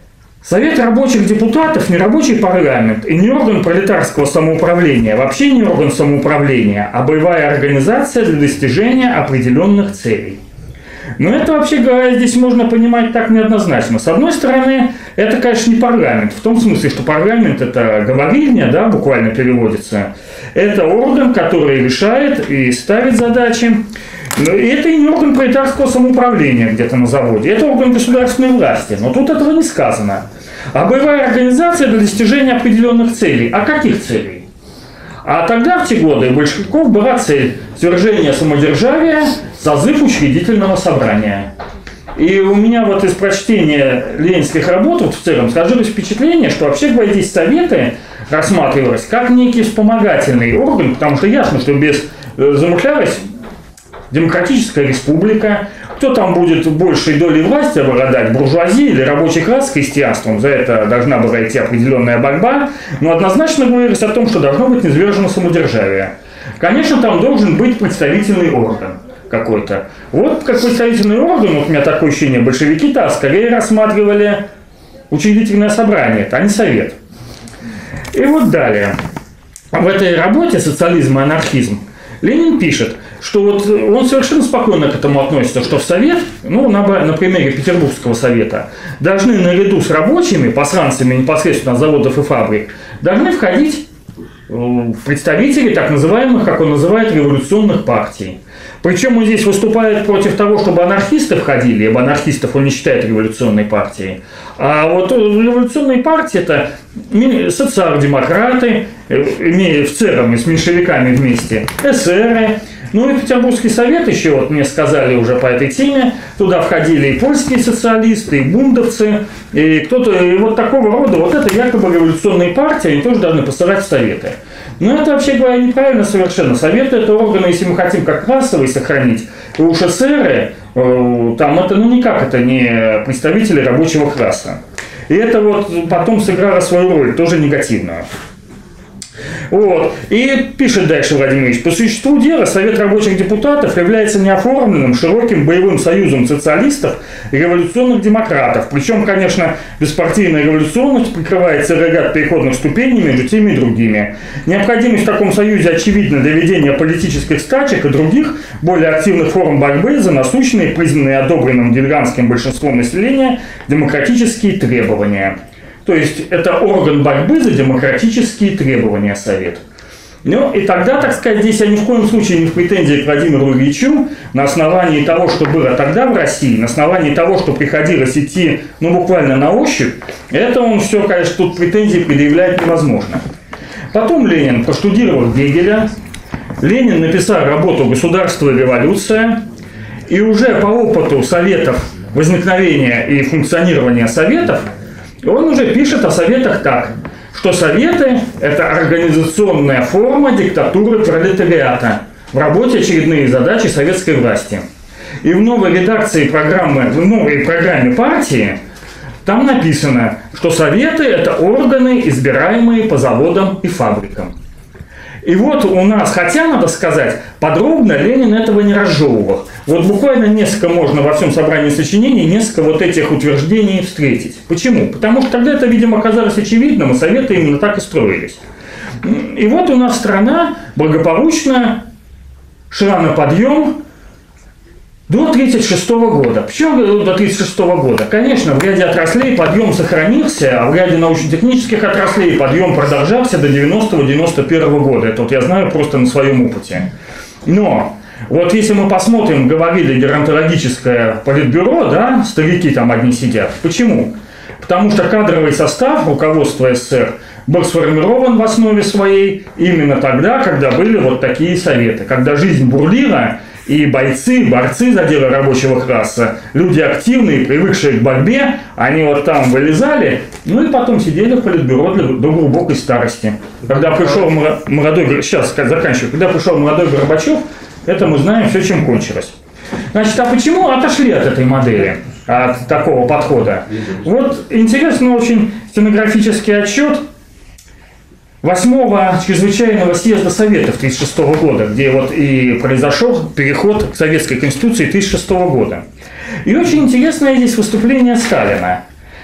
Совет рабочих депутатов не рабочий парламент и не орган пролетарского самоуправления, вообще не орган самоуправления, а боевая организация для достижения определенных целей. Но это, вообще говоря, здесь можно понимать так неоднозначно. С одной стороны, это, конечно, не парламент, в том смысле, что парламент – это говорильня, да, буквально переводится. Это орган, который решает и ставит задачи. Но это и не орган пролетарского самоуправления где-то на заводе, это орган государственной власти. Но тут этого не сказано. А боевая организация для достижения определенных целей. А каких целей? А тогда, в те годы, у большевиков была цель свержения самодержавия, созыв учредительного собрания. И у меня вот из прочтения ленинских работ вот в целом сложилось впечатление, что вообще говоря, здесь советы рассматривались как некий вспомогательный орган, потому что ясно, что без замышлялась демократическая республика, кто там будет большей долей власти обладать, буржуазия или рабочий класс с крестьянством, за это должна была идти определенная борьба, но однозначно говорилось о том, что должно быть низвержено самодержавие. Конечно, там должен быть представительный орган какой-то. Вот как представительный орган, вот у меня такое ощущение, большевики-то скорее рассматривали учредительное собрание, а не совет. И вот далее. В этой работе «Социализм и анархизм» Ленин пишет, что вот он совершенно спокойно к этому относится, что в Совет, ну, на примере Петербургского совета, должны наряду с рабочими, посранцами непосредственно заводов и фабрик, должны входить представители так называемых, как он называет, революционных партий. Причем он здесь выступает против того, чтобы анархисты входили, ибо анархистов он не считает революционной партией. А вот революционные партии – это социал-демократы, имея в ЦРМ и с меньшевиками вместе, эсеры. Ну и Петербургский совет еще, вот мне сказали уже по этой теме, туда входили и польские социалисты, и бундовцы, и кто-то, и вот такого рода, вот это якобы революционные партии, они тоже должны посылать в советы. Но это, вообще говоря, неправильно совершенно. Советы – это органы, если мы хотим как классовые сохранить, и уж эсеры, там это, ну никак, это не представители рабочего класса. И это вот потом сыграло свою роль, тоже негативную. Вот. И пишет дальше Владимир Ильич: по существу дела Совет рабочих депутатов является неоформленным широким боевым союзом социалистов и революционных демократов. Причем, конечно, беспартийная революционность прикрывается ряд переходных ступеней между теми и другими. Необходимость в таком союзе очевидна для ведения политических стачек и других, более активных форм борьбы за насущные, признанные одобренным гигантским большинством населения, демократические требования. То есть это орган борьбы за демократические требования Совет. Ну и тогда, так сказать, здесь я ни в коем случае не в претензии к Владимиру Ильичу на основании того, что было тогда в России, на основании того, что приходилось идти, ну, буквально на ощупь, это он все, конечно, тут претензии предъявлять невозможно. Потом Ленин проштудировал Гегеля, Ленин написал работу «Государство и революция», и уже по опыту Советов, возникновения и функционирования Советов, он уже пишет о Советах так, что Советы – это организационная форма диктатуры пролетариата, в работе очередные задачи советской власти. И в новой редакции программы, в новой программе партии там написано, что Советы – это органы, избираемые по заводам и фабрикам. И вот у нас, хотя, надо сказать, подробно Ленин этого не разжевывал. Вот буквально несколько можно во всем собрании сочинений, несколько вот этих утверждений встретить. Почему? Потому что тогда это, видимо, оказалось очевидным, и Советы именно так и строились. И вот у нас страна благополучно шла на подъем до 1936 года. Почему до 1936 года? Конечно, в ряде отраслей подъем сохранился, а в ряде научно-технических отраслей подъем продолжался до 90-91 года. Это вот я знаю просто на своем опыте. Но вот если мы посмотрим, говорили геронтологическое политбюро, да, старики там одни сидят. Почему? Потому что кадровый состав руководства СССР был сформирован в основе своей именно тогда, когда были вот такие советы, когда жизнь бурлила, и борцы за дело рабочего класса, люди активные, привыкшие к борьбе, они вот там вылезали, ну и потом сидели в политбюро до глубокой старости. Когда пришел молодой, сейчас заканчиваю, когда пришел молодой Горбачев, это мы знаем все, чем кончилось. Значит, а почему отошли от этой модели, от такого подхода? Вот интересный очень стенографический отчет 8-го чрезвычайного съезда Советов 1936 года, где вот и произошел переход к Советской Конституции 1936 года. И очень интересное здесь выступление Сталина.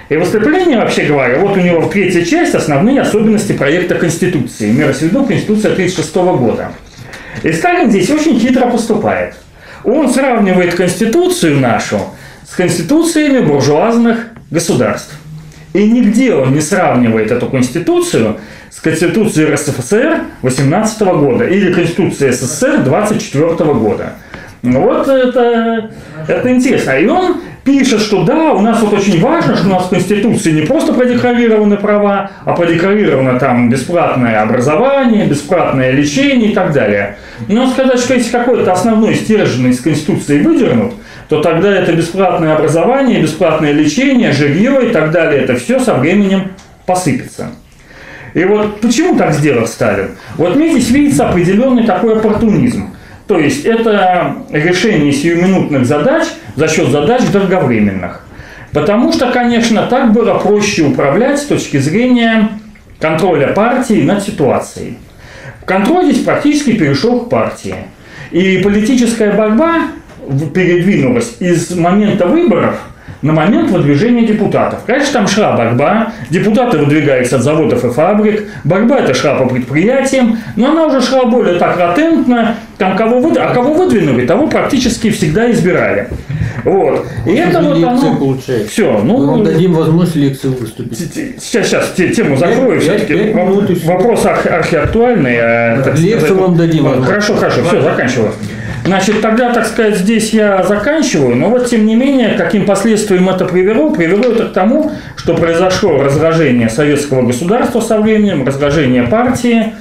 И выступление, вообще говоря, вот у него в третьей части основные особенности проекта Конституции. Имеется в виду Конституция 1936 года. И Сталин здесь очень хитро поступает. Он сравнивает Конституцию нашу с конституциями буржуазных государств. И нигде он не сравнивает эту Конституцию с Конституцией РСФСР 18 года или Конституцией СССР 24 года. Вот это интересно. И он пишет, что да, у нас вот очень важно, что у нас в Конституции не просто продекларированы права, а продекларировано там бесплатное образование, бесплатное лечение и так далее. Но сказать, что если какой-то основной стержень из Конституции выдернут, то тогда это бесплатное образование, бесплатное лечение, жилье и так далее, это все со временем посыпется. И вот почему так сделал Сталин? Вот мне здесь видится определенный такой оппортунизм. То есть это решение сиюминутных задач за счет задач долговременных. Потому что, конечно, так было проще управлять с точки зрения контроля партии над ситуацией. Контроль здесь практически перешел к партии. И политическая борьба передвинулась из момента выборов на момент выдвижения депутатов. Конечно, там шла борьба, депутаты выдвигаются от заводов и фабрик, борьба эта шла по предприятиям, но она уже шла более так латентно, там кого выдвинули, того практически всегда избирали. Вот. И это вот оно... Получается. Все, ну... дадим возможность лекции выступить. Сейчас тему закрою, все-таки вопрос архиактуальный. Лекцию вам дадим возможность. Хорошо, все, заканчиваю. Значит, тогда, так сказать, здесь я заканчиваю, но вот, тем не менее, каким последствиям это привело? Привело это к тому, что произошло разложение советского государства со временем, разложение партии,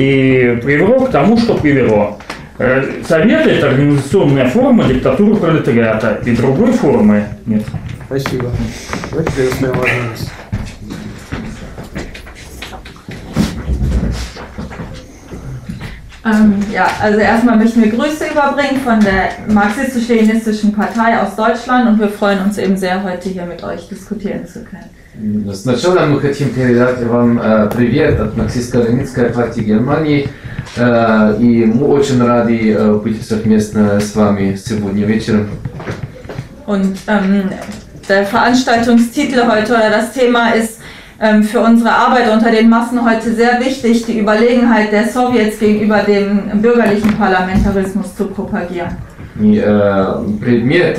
и привело к тому, что привело. Советы – это организационная форма диктатуры пролетариата, и другой формы нет. Спасибо. Интересная возможность. Ja, also erstmal möchten wir Grüße überbringen von der Marxistisch-Leninistischen Partei aus Deutschland und wir freuen uns eben sehr, heute hier mit euch diskutieren zu können. Сначала мы хотим передать вам привет от марксистско-ленинской партии Германии, и мы очень рады быть совместно с вами сегодня вечером. Und der Veranstaltungstitel heute oder das Thema ist für unsere Arbeit unter den Massen heute sehr wichtig, die Überlegenheit der Sowjets gegenüber dem bürgerlichen Parlamentarismus zu propagieren. И предмет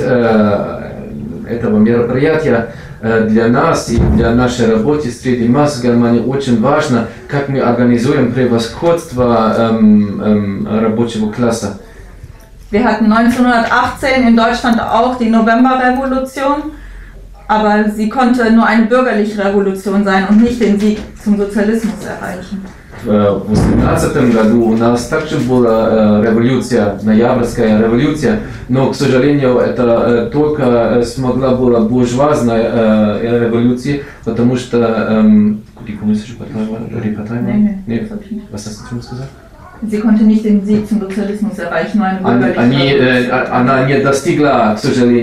этого мероприятия для нас и для нашей работы среди масс в Германии очень важно, как мы организуем превосходство рабочего класса. Wir hatten 1918 in Deutschland auch die Novemberrevolution. Aber sie konnte nur eine bürgerliche Revolution sein und nicht den Sieg zum Sozialismus erreichen. В 18 году у нас также была революция, ноябрьская революция, но, к сожалению, это только смогла была буржуазная революция, потому что... Die kommunistische Partei? Нет, was hast du zu uns gesagt? Sie konnte nicht den Sieg zum Sozialismus erreichen, nur eine bürgerliche Revolution. Она не достигла, к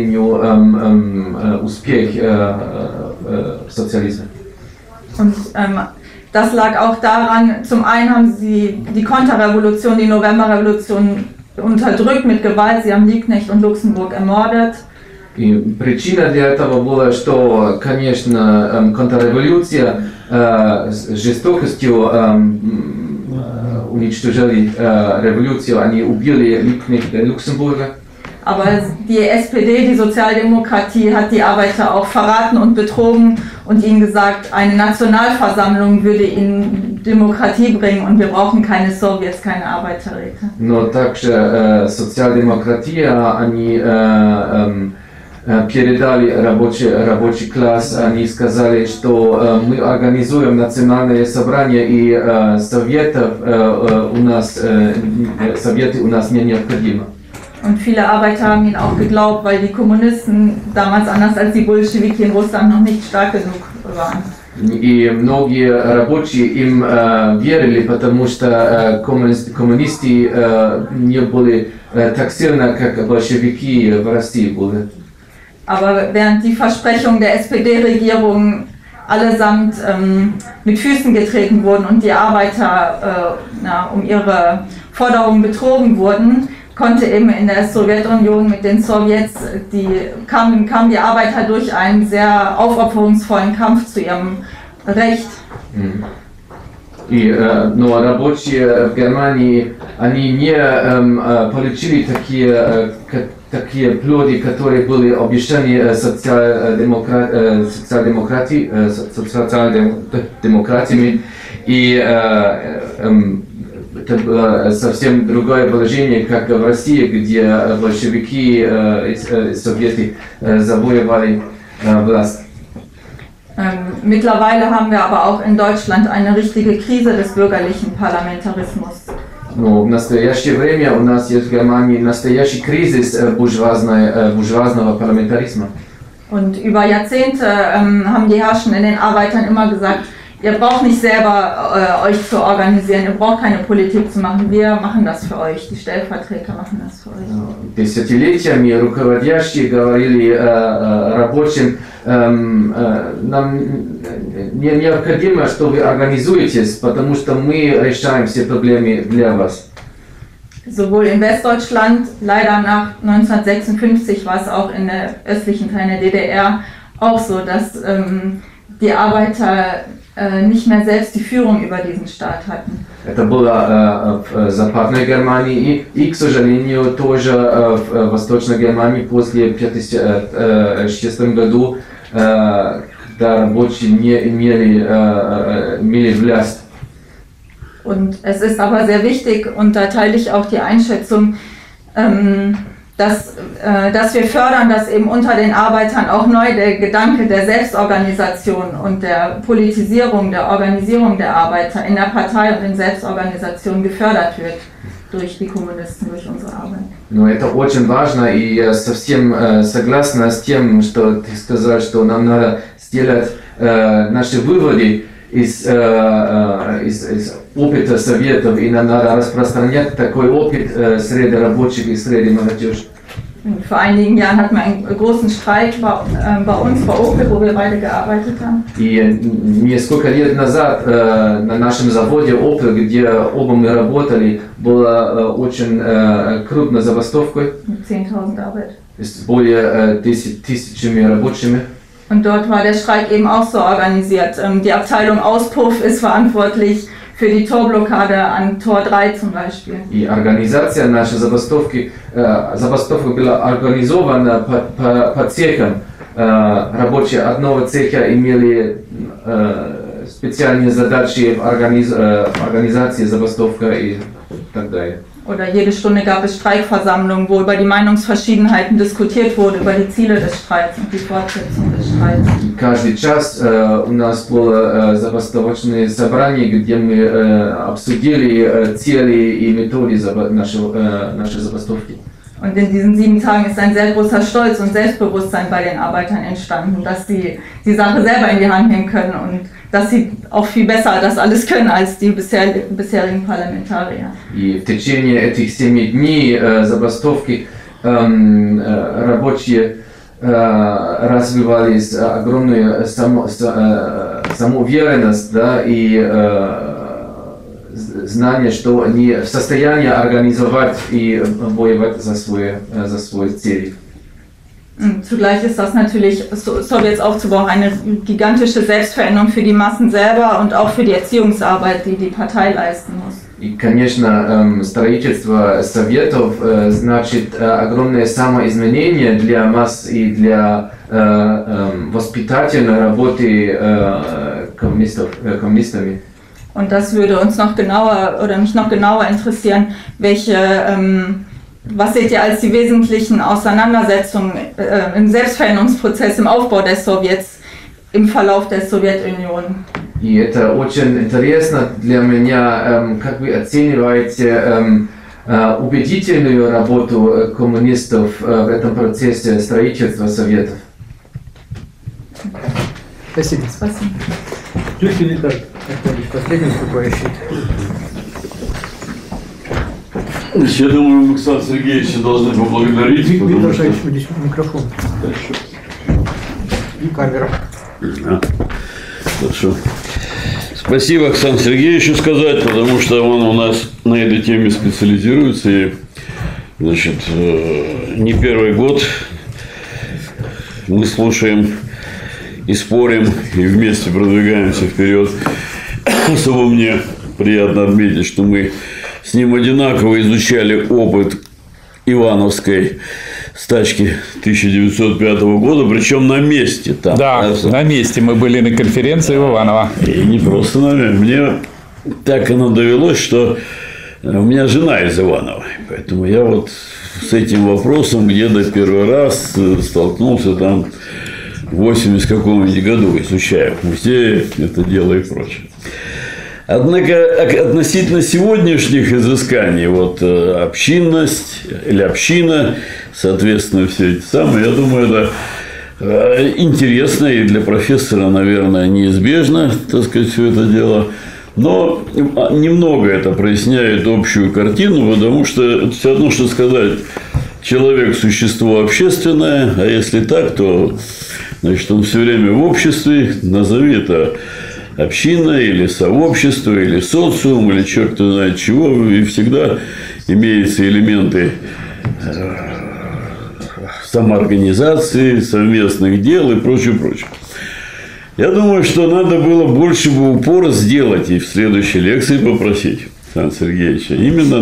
сожалению, успех социализма. Und das lag auch daran, zum einen haben sie die Konterrevolution, die Novemberrevolution unterdrückt mit Gewalt, sie haben Liebknecht und Luxemburg ermordet. И причина для этого была, что, конечно, контрреволюция с жестокостью уничтожили революцию, они убили Liebknecht Luxemburger. Aber die SPD, die Sozialdemokratie, hat die Arbeiter auch verraten und betrogen und ihnen gesagt, eine Nationalversammlung würde ihnen Demokratie bringen und wir brauchen keine Sowjets, keine Arbeiterräte. Но также социал-демократия, они передали рабочий класс, они сказали, что мы организуем национальное собрание и советы у нас не необходимо. Und viele Arbeiter haben ihnen auch geglaubt, weil die Kommunisten damals anders als die Bolschewiki in Russland noch nicht stark genug waren. И многие рабочие им верили, потому что коммунисты не были так сильно, как большевики в России были. Aber während die Versprechungen der SPD-Regierung allesamt mit Füßen getreten wurden und die Arbeiter um ihre Forderungen betrogen wurden, konnte eben in der Sowjetunion mit den Sowjets, kam die Arbeit halt durch einen sehr aufopferungsvollen Kampf zu ihrem Recht. Но рабочие в Германии, они не получили такие плоды, которые были обещаны социал-демократиями, и это было совсем другое положение, как в России, где большевики и советы завоевали власть. Mittlerweile haben wir aber auch in Deutschland eine richtige Krise des bürgerlichen Parlamentarismus. Но в настоящее время у нас есть в Германии настоящий кризис буржуазного парламентаризма. Und über Jahrzehnte haben die Herrschenden den Arbeitern immer gesagt, ihr braucht nicht selber euch zu organisieren, ihr braucht keine Politik zu machen, wir machen das für euch, die Stellvertreter machen das für euch. Десятилетиями руководящие говорили рабочим, нам не необходимо, что вы организуетесь, потому что мы решаем все проблемы для вас. Sowohl in Westdeutschland, leider nach 1956 war es auch in der östlichen Teil der DDR auch so, dass die Arbeiter nicht mehr selbst die Führung über diesen Staat hatten. Это было в Западной Германии и, к сожалению, тоже в Восточной Германии после 1956 году, когда рабочие не имели власть. Und es ist aber sehr wichtig, und da teile ich auch die Einschätzung, dass wir fördern, dass eben unter den Arbeitern auch neu der Gedanke der Selbstorganisation und der Politisierung, der Organisierung der Arbeiter in der Partei und in Selbstorganisation gefördert wird durch die Kommunisten, durch unsere Arbeit. Но это очень важно, и я совсем согласна с тем, что ты сказал, что нам надо сделать наши выводы из опыта Советов, и нам надо распространять такой опыт среди рабочих и среди молодежи. Vor einigen Jahren hatten wir einen großen Streik bei uns, bei Opel, wo wir beide gearbeitet haben. И несколько лет назад на нашем заводе Opel, где оба мы работали, была очень крупная забастовка. Mit 10.000 Arbeit. С более тысячами рабочими. Und dort war der Streik eben auch so organisiert. Die Abteilung Auspuff ist verantwortlich für die Torblockade an Tor 3 zum Beispiel. И организация нашей забастовка была организована по цехам. Рабочие одного цеха имели специальные задачи в организации забастовки и так далее. Oder jede Stunde gab es Streikversammlungen, wo über die Meinungsverschiedenheiten diskutiert wurde, über die Ziele des Streits und die Fortsetzung des Streits. Каждый час у нас было забастовочное собрание, где мы обсудили цели и методы нашей забастовки. Und in diesen 7 Tagen ist ein sehr großer Stolz und Selbstbewusstsein bei den Arbeitern entstanden, dass sie die Sache selber in die Hand nehmen können und dass sie auch viel besser das alles können als die bisherigen Parlamentarier. И в течение этих 7 дней забастовки рабочие развивались огромную самоуверенность, да, и знание, что они в состоянии организовать и воевать за свои цели. Zugleich ist das natürlich, Sowjets aufzubauen, eine gigantische Selbstveränderung für die Massen selber und auch für die Erziehungsarbeit, die die Partei leisten muss. И, конечно, строительство советов значит огромное самоизменение для масс и для воспитательной работы коммунистами. Und das würde uns noch genauer oder mich noch genauer interessieren, was seht ihr als die wesentlichen Auseinandersetzungen im Selbstveränderungsprozess, im Aufbau der Sowjets, im Verlauf der Sowjetunion? И это очень интересно для меня, как вы оцениваете убедительную работу коммунистов в этом процессе строительства советов. Спасибо. Спасибо. Чуть или так, последний выступающий. Я думаю, мы Александра Сергеевича должны поблагодарить. Виктор Шаевич, микрофон. И камера. Хорошо. Спасибо Александру Сергеевичу сказать, потому что он у нас на этой теме специализируется. И Значит, не первый год мы слушаем и спорим, и вместе продвигаемся вперед. Особо мне приятно отметить, что мы с ним одинаково изучали опыт Ивановской стачки 1905 года, причем на месте. Там, да, на месте мы были на конференции в Иваново. И не просто на месте. Мне так оно довелось, что у меня жена из Иванова. Поэтому я вот с этим вопросом где-то первый раз столкнулся там в 80 каком-нибудь году, изучая в музее это дело и прочее. Однако относительно сегодняшних изысканий, вот общинность или община, соответственно, все эти самые, я думаю, это интересно и для профессора, наверное, неизбежно, так сказать, все это дело. Но немного это проясняет общую картину, потому что это все равно, что сказать, человек – существо общественное, а если так, то значит, он все время в обществе, назови это община или сообщество, или социум, или черт знает чего, и всегда имеются элементы самоорганизации, совместных дел и прочее, прочее. Я думаю, что надо было больше бы упора сделать и в следующей лекции попросить Александра Сергеевича именно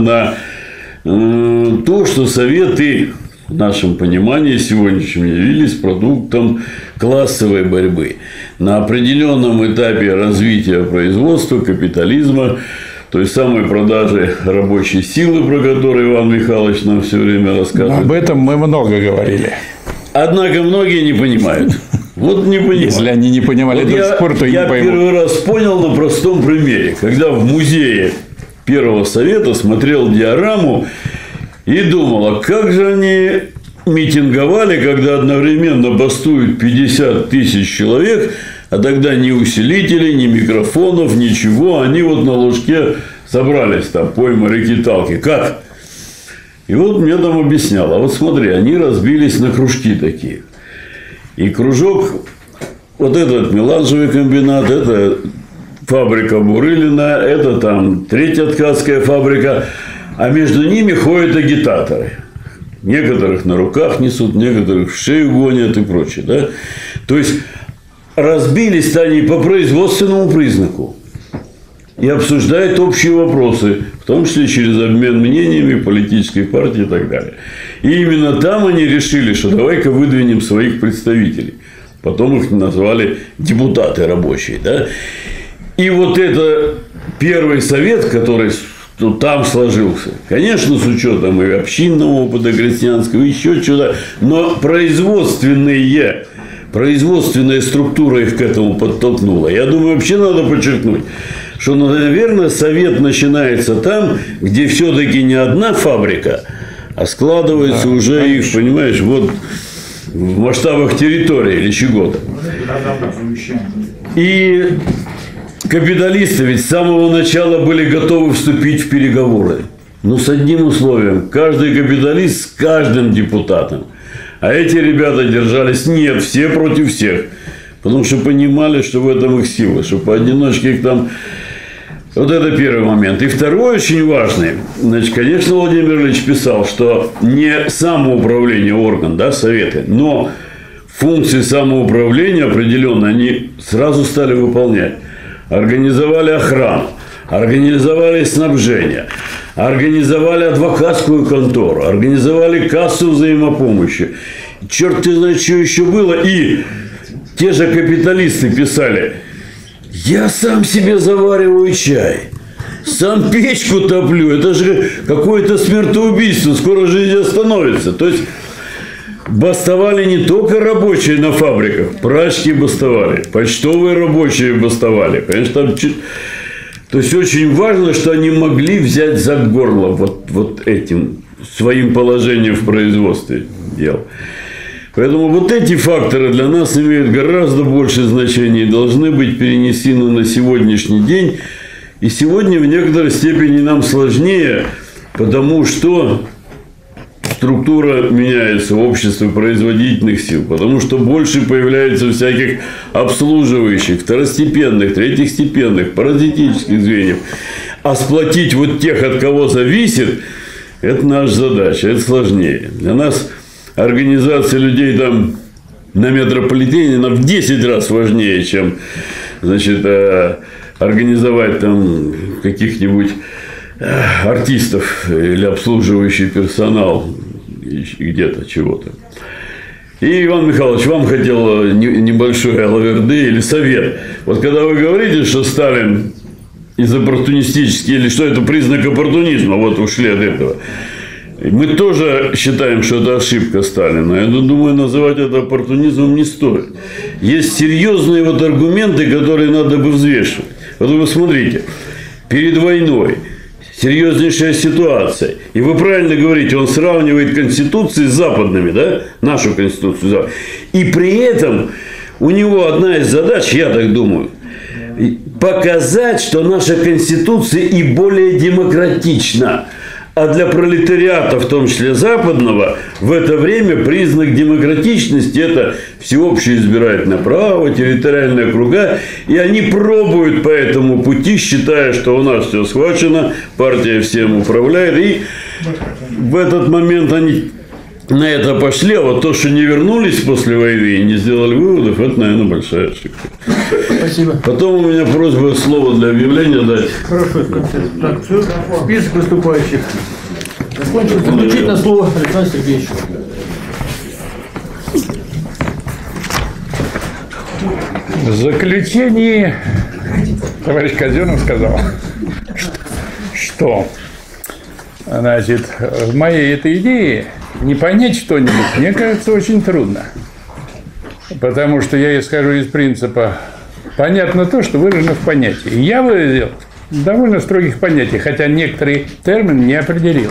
на то, что советы в нашем понимании сегодняшнем явились продуктом классовой борьбы. На определенном этапе развития производства, капитализма, той самой продажи рабочей силы, про которую Иван Михайлович нам все время рассказывает. Об этом мы много говорили. Однако многие не понимают. Вот не понимаю. Если они не понимали вот до сих пор, то я не поймут. Первый раз понял на простом примере, когда в музее Первого Совета смотрел диораму и думал, а как же они митинговали, когда одновременно бастуют 50 тысяч человек, а тогда ни усилителей, ни микрофонов, ничего, они вот на Лужке собрались там, пойма реки Талки. Как? И вот мне там объяснял, а вот смотри, они разбились на кружки такие. И кружок, вот этот меланжевый комбинат, это фабрика Бурылина, это там третья ткацкая фабрика, а между ними ходят агитаторы. Некоторых на руках несут, некоторых в шею гонят и прочее. Да? То есть, разбились они по производственному признаку и обсуждают общие вопросы, в том числе через обмен мнениями политической партии и так далее. И именно там они решили, что давай-ка выдвинем своих представителей. Потом их назвали депутаты рабочие. Да? И вот это первый совет, который там сложился, конечно, с учетом и общинного опыта крестьянского, и еще чего-то, но производственная структура их к этому подтолкнула. Я думаю, вообще надо подчеркнуть, что, наверное, совет начинается там, где все-таки не одна фабрика, а складывается уже конечно. Их, понимаешь, вот в масштабах территории или чего-то. И капиталисты ведь с самого начала были готовы вступить в переговоры. Но с одним условием. Каждый капиталист с каждым депутатом. А эти ребята держались, нет, все против всех. Потому что понимали, что в этом их сила. Что поодиночке их там... Вот это первый момент. И второй очень важный. Значит, конечно, Владимир Ильич писал, что не самоуправление орган, да, советы, но функции самоуправления определенно они сразу стали выполнять. Организовали охрану, организовали снабжение, организовали адвокатскую контору, организовали кассу взаимопомощи. Черт ты знает, что еще было. И те же капиталисты писали: я сам себе завариваю чай, сам печку топлю. Это же какое-то смертоубийство, скоро жизнь остановится. То есть бастовали не только рабочие на фабриках, прачки бастовали, почтовые рабочие бастовали. Конечно, там... То есть очень важно, что они могли взять за горло вот этим своим положением в производстве дел. Поэтому вот эти факторы для нас имеют гораздо большее значение и должны быть перенесены на сегодняшний день. И сегодня в некоторой степени нам сложнее, потому что структура меняется, общество производительных сил, потому что больше появляется всяких обслуживающих, второстепенных, третьестепенных, паразитических звеньев. А сплотить вот тех, от кого зависит, Это наша задача, это сложнее. Для нас организация людей там на метрополитене в 10 раз важнее, чем, значит, организовать там каких-нибудь артистов или обслуживающий персонал где-то чего-то. И, Иван Михайлович, вам хотел небольшой алаверды или совет. Вот когда вы говорите, что Сталин из оппортунистический, или что это признак оппортунизма, вот ушли от этого. Мы тоже считаем, что это ошибка Сталина. Я думаю, называть это оппортунизмом не стоит. Есть серьезные вот аргументы, которые надо бы взвешивать. Вот вы смотрите, перед войной серьезнейшая ситуация. И вы правильно говорите, он сравнивает конституции с западными, да? Нашу конституцию. И при этом у него одна из задач, я так думаю, показать, что наша конституция и более демократична. А для пролетариата, в том числе западного, в это время признак демократичности – это всеобщее избирательное право, территориальные округа. И они пробуют по этому пути, считая, что у нас все схвачено, партия всем управляет. И в этот момент они на это пошли, а вот то, что не вернулись после войны и не сделали выводов, это, наверное, большая ошибка. Спасибо. Потом у меня просьба слово для объявления дать. Хорошо, в конце. Так, все, список выступающих. Закончил. Заключительное слово Александр Сергеевич. В заключении товарищ Казенов сказал, что, значит, в моей этой идее не понять что-нибудь, мне кажется, очень трудно. Потому что я исхожу из принципа понятно то, что выражено в понятии. И я выразил в довольно строгих понятиях, хотя некоторые термины не определил.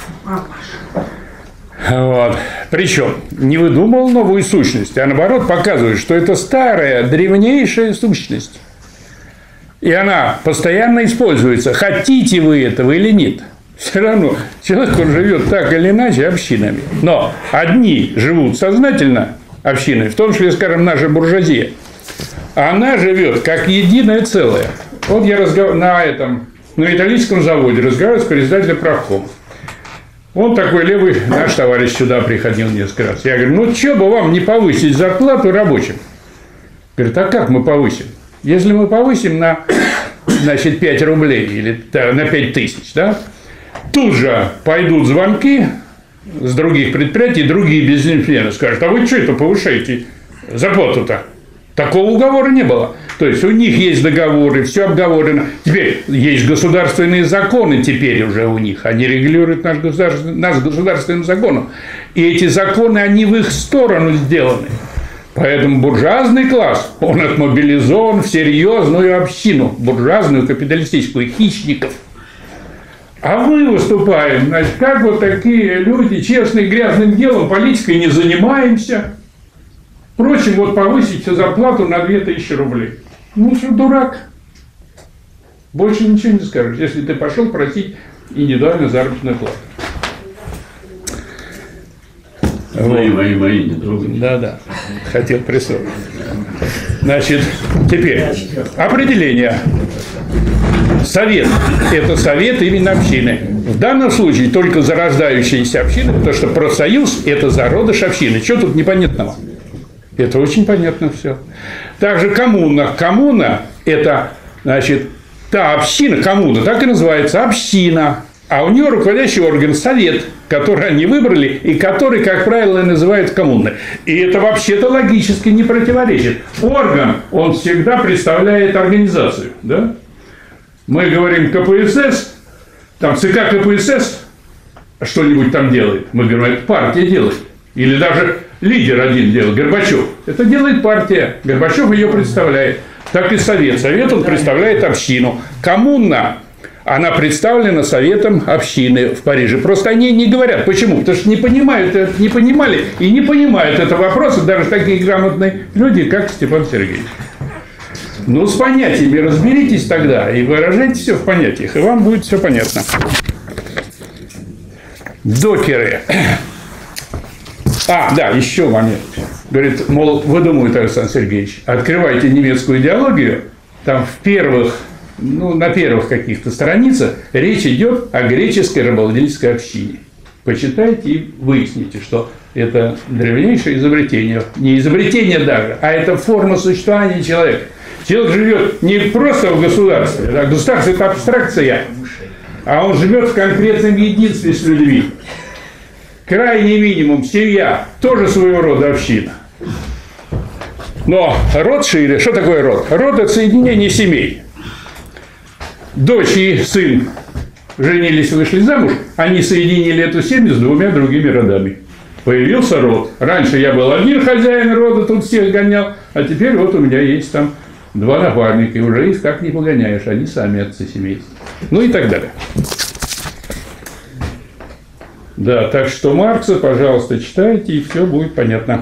Вот. Причем не выдумывал новую сущность, а наоборот показывает, что это старая, древнейшая сущность. И она постоянно используется, хотите вы этого или нет. Все равно человек, он живет так или иначе общинами. Но одни живут сознательно общиной, в том числе, скажем, наша буржуазия. Она живет как единое целое. Вот я на металлическом заводе разговаривал с председателем правкома. Он такой левый, наш товарищ сюда приходил несколько раз. Я говорю, ну что бы вам не повысить зарплату рабочим? Говорит, а как мы повысим? Если мы повысим на, значит, 5 рублей или на 5 тысяч, да? Тут же пойдут звонки с других предприятий, другие бизнесмены скажут, а вы что это повышаете зарплату-то? Такого уговора не было. То есть у них есть договоры, все обговорено. Теперь есть государственные законы, теперь уже у них. Они регулируют нас государственным законом. И эти законы, они в их сторону сделаны. Поэтому буржуазный класс, он отмобилизован в серьезную общину, буржуазную, капиталистическую, хищников. А мы выступаем, значит, как вот такие люди, честные, грязным делом, политикой не занимаемся. Впрочем, вот повысить зарплату на 2000 рублей. Ну, что, дурак? Больше ничего не скажешь, если ты пошел просить индивидуальную заработную плату. Мои, не трогай. Да. Хотел присутствовать. Значит, теперь определение. Совет – это совет именно общины. В данном случае только зарождающиеся общины, потому что профсоюз – это зародыш общины. Что тут непонятного? Это очень понятно все. Также коммуна. Коммуна – это, значит, та община, коммуна, так и называется, община. А у нее руководящий орган – совет, который они выбрали и который, как правило, называют коммуной. И это вообще-то логически не противоречит. Орган, он всегда представляет организацию. Да? Мы говорим КПСС, там ЦК КПСС что-нибудь там делает. Мы говорим, это партия делает. Или даже лидер один делает, Горбачев. Это делает партия. Горбачев ее представляет. Так и совет. Совет, он представляет общину. Коммуна, она представлена советом общины в Париже. Просто они не говорят. Почему? Потому что не понимают, не понимали и не понимают этого вопроса даже такие грамотные люди, как Степан Сергеевич. Ну, с понятиями разберитесь тогда и выражайте все в понятиях, и вам будет все понятно. Докеры. Да, еще момент. Говорит, мол, выдумывает Александр Сергеевич, открывайте немецкую идеологию, там в первых ну, на первых каких-то страницах речь идет о греческой рабовладельческой общине. Почитайте и выясните, что это древнейшее изобретение. Не изобретение даже, а это форма существования человека. Человек живет не просто в государстве, да, государство – это абстракция, а он живет в конкретном единстве с людьми. Крайний минимум – семья, тоже своего рода община. Но род шире. Что такое род? Род – это соединение семей. Дочь и сын женились, вышли замуж, они соединили эту семью с двумя другими родами. Появился род. Раньше я был один хозяин рода, тут всех гонял, а теперь вот у меня есть там 2 напарника, и уже их как не погоняешь, они сами отцы семейства. Ну и так далее. Да, так что Маркса, пожалуйста, читайте, и все будет понятно.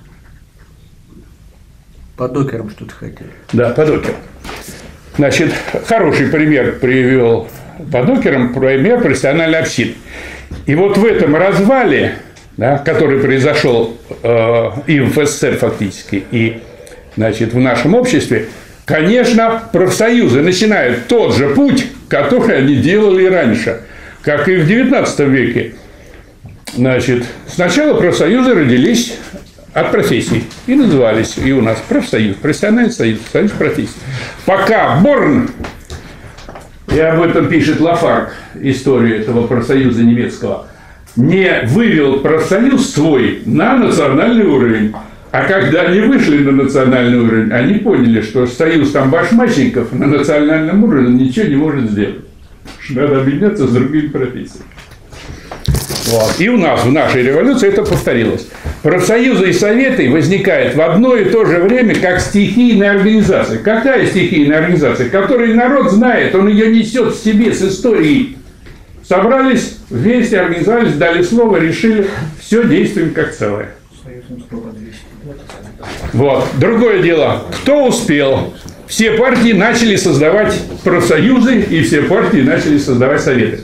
По докерам что-то хотели. Да, по докерам. Значит, хороший пример привел по докерам, пример профессиональной общины. И вот в этом развале, да, который произошел и в СССР фактически, и, значит, в нашем обществе, конечно, профсоюзы начинают тот же путь, который они делали раньше, как и в XIX веке. Значит, сначала профсоюзы родились от профессий и назывались и у нас профсоюз, профессиональный союз, союз профессий. Пока Борн, и об этом пишет Лафарг, историю этого профсоюза немецкого, не вывел профсоюз свой на национальный уровень. А когда они вышли на национальный уровень, они поняли, что союз там башмачников на национальном уровне ничего не может сделать. Надо объединяться с другими профессиями. Вот. И у нас в нашей революции это повторилось. Профсоюзы и советы возникают в одно и то же время как стихийная организация. Какая стихийная организация? Которую народ знает, он ее несет в себе с историей. Собрались вместе, организовались, дали слово, решили, все действуем как целое. Вот. Другое дело, кто успел? Все партии начали создавать профсоюзы, и все партии начали создавать советы.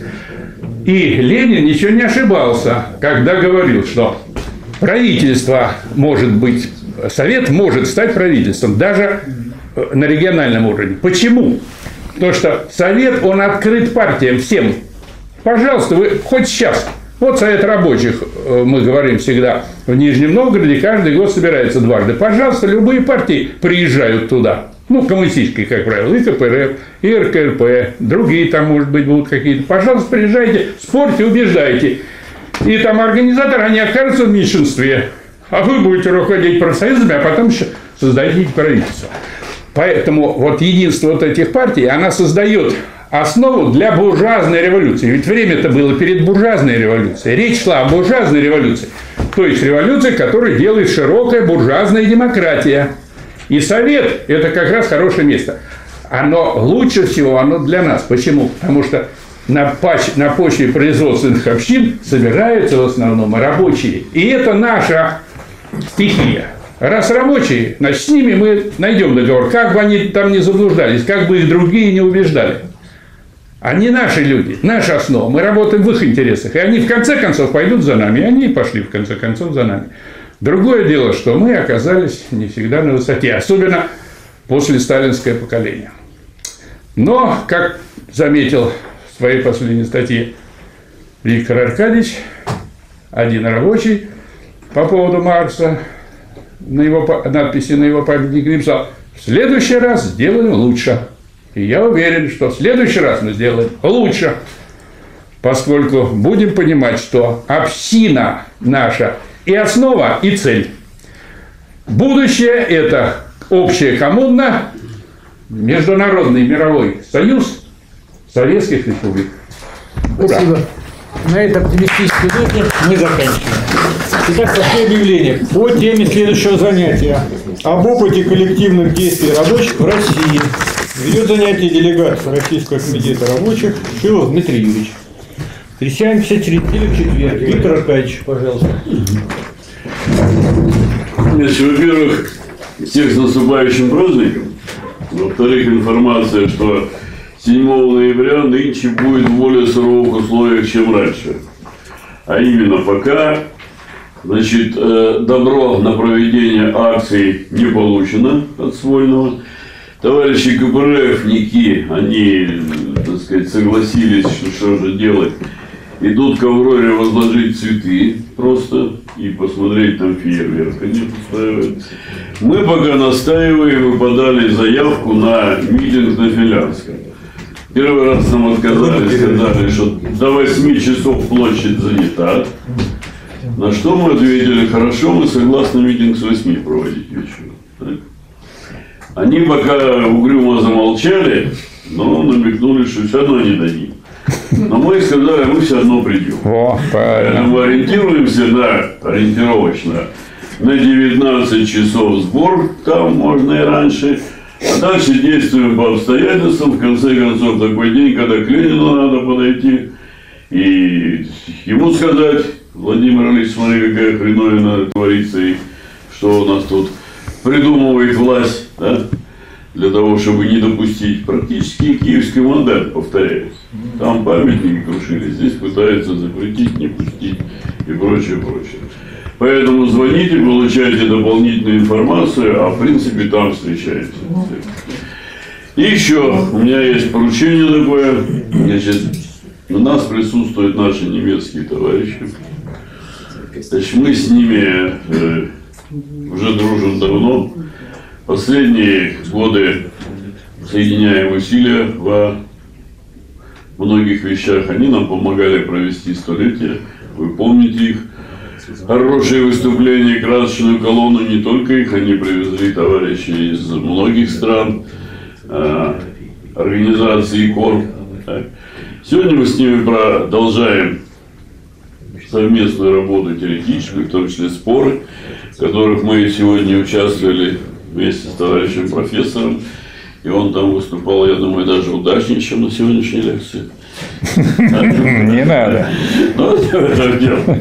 И Ленин ничего не ошибался, когда говорил, что правительство может быть, совет может стать правительством, даже на региональном уровне. Почему? Потому что совет, он открыт партиям всем. Пожалуйста, вы хоть сейчас. Вот совет рабочих, мы говорим всегда, в Нижнем Новгороде каждый год собирается дважды. Пожалуйста, любые партии приезжают туда. Ну, коммунистические, как правило, и КПРФ, и РКРП, другие там, может быть, будут какие-то. Пожалуйста, приезжайте, спорьте, убеждайте. И там организаторы, они окажутся в меньшинстве. А вы будете руководить профсоюзами, а потом еще создадите правительство. Поэтому вот единство вот этих партий, она создает основу для буржуазной революции. Ведь время-то было перед буржуазной революцией. Речь шла о буржуазной революции. То есть революции, которую делает широкая буржуазная демократия. И совет – это как раз хорошее место. Оно лучше всего, оно для нас. Почему? Потому что на почве производственных общин собираются в основном рабочие. И это наша стихия. Раз рабочие, значит, с ними мы найдем договор. Как бы они там не заблуждались, как бы их другие не убеждали. Они наши люди, наша основа. Мы работаем в их интересах. И они в конце концов пойдут за нами. И они и пошли в конце концов за нами. Другое дело, что мы оказались не всегда на высоте. Особенно после сталинское поколение. Но, как заметил в своей последней статье Виктор Аркадьевич, один рабочий по поводу Маркса, на его надписи на его памятнике написал: в следующий раз сделаем лучше. И я уверен, что в следующий раз мы сделаем лучше, поскольку будем понимать, что община наша и основа, и цель. Будущее – это общая коммуна, международный мировой союз советских республик. Ура! Спасибо. На этой оптимистической ноте мы заканчиваем. Итак, пошло объявление по теме следующего занятия. Об опыте коллективных действий рабочих в России. Ведет занятие делегат Российского комитета рабочих Шилов Дмитрий Юрьевич. Встречаемся через неделю в четверг. Виктор Аркадьевич, пожалуйста. Значит, во-первых, всех с наступающим праздником. Во-вторых, информация, что 7 ноября нынче будет в более суровых условиях, чем раньше. А именно, пока, значит, добро на проведение акций не получено от Смольного. товарищи КПРФ, НИКИ, они, так сказать, согласились, что же делать. Идут к Авроре возложить цветы просто и посмотреть там фейерверк. Они устраивают. Мы пока настаиваем и подали заявку на митинг на Филянском. Первый раз нам отказали, сказали, что до 8 часов площадь занята. На что мы ответили: хорошо, мы согласны митинг с 8 проводить вечером. Так? Они пока угрюмо замолчали, но намекнули, что все равно не дадим. Но мы сказали, мы все равно придем. О, правильно. Мы ориентируемся ориентировочно на 19 часов сбор, там можно и раньше. А дальше действуем по обстоятельствам. В конце концов, такой день, когда к Ленину надо подойти и ему сказать: Владимир Ильич, смотри, какая хреновина творится, и что у нас тут придумывает власть, да? Для того, чтобы не допустить. Практически киевский модель, повторяюсь. Там памятники крушили, здесь пытаются запретить, не пустить и прочее, прочее. Поэтому звоните, получайте дополнительную информацию, а в принципе там встречаемся. И еще у меня есть поручение такое. Значит, у нас присутствуют наши немецкие товарищи. Значит, мы с ними уже дружим давно. Последние годы соединяем усилия во многих вещах. Они нам помогали провести столетие. Вы помните их хорошие выступления, красочную колонну. Не только их, они привезли товарищи из многих стран, организаций КОР. Сегодня мы с ними продолжаем совместную работу теоретическую, в том числе споры, в которых мы сегодня участвовали вместе с товарищем профессором. И он там выступал, я думаю, даже удачнее, чем на сегодняшней лекции. Не надо. Ну, это дело.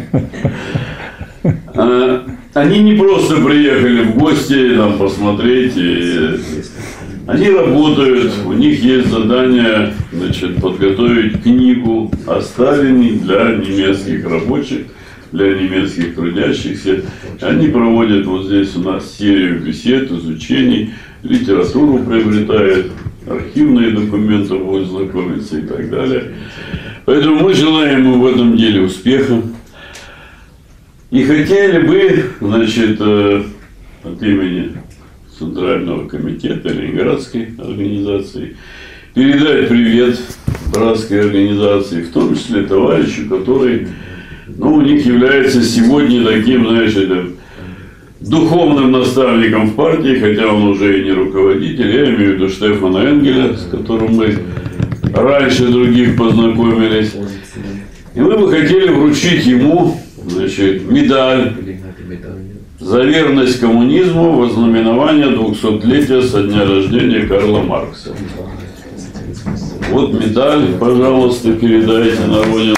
Они не просто приехали в гости нам посмотреть. Они работают, у них есть задание, значит, подготовить книгу о Сталине для немецких рабочих, для немецких трудящихся. Они проводят вот здесь у нас серию бесед, изучений, литературу приобретают, архивные документы будут знакомиться и так далее. Поэтому мы желаем им в этом деле успеха. И хотели бы, значит, от имени Центрального комитета Ленинградской организации передать привет братской организации, в том числе товарищу, который, ну, у них является сегодня таким, знаешь, духовным наставником в партии, хотя он уже и не руководитель. Я имею в виду Штефана Энгеля, с которым мы раньше других познакомились. И мы бы хотели вручить ему, значит, медаль за верность коммунизму во знаменование 200-летия со дня рождения Карла Маркса. Вот медаль, пожалуйста, передайте на родину.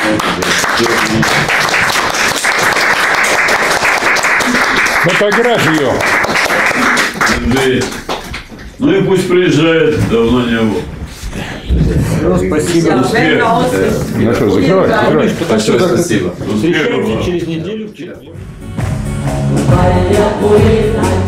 Фотографию. Ну и пусть приезжает, давно не было. Спасибо. Ну что, закрывай. Большое спасибо. Встречаемся через неделю в четверг. Vaya poeta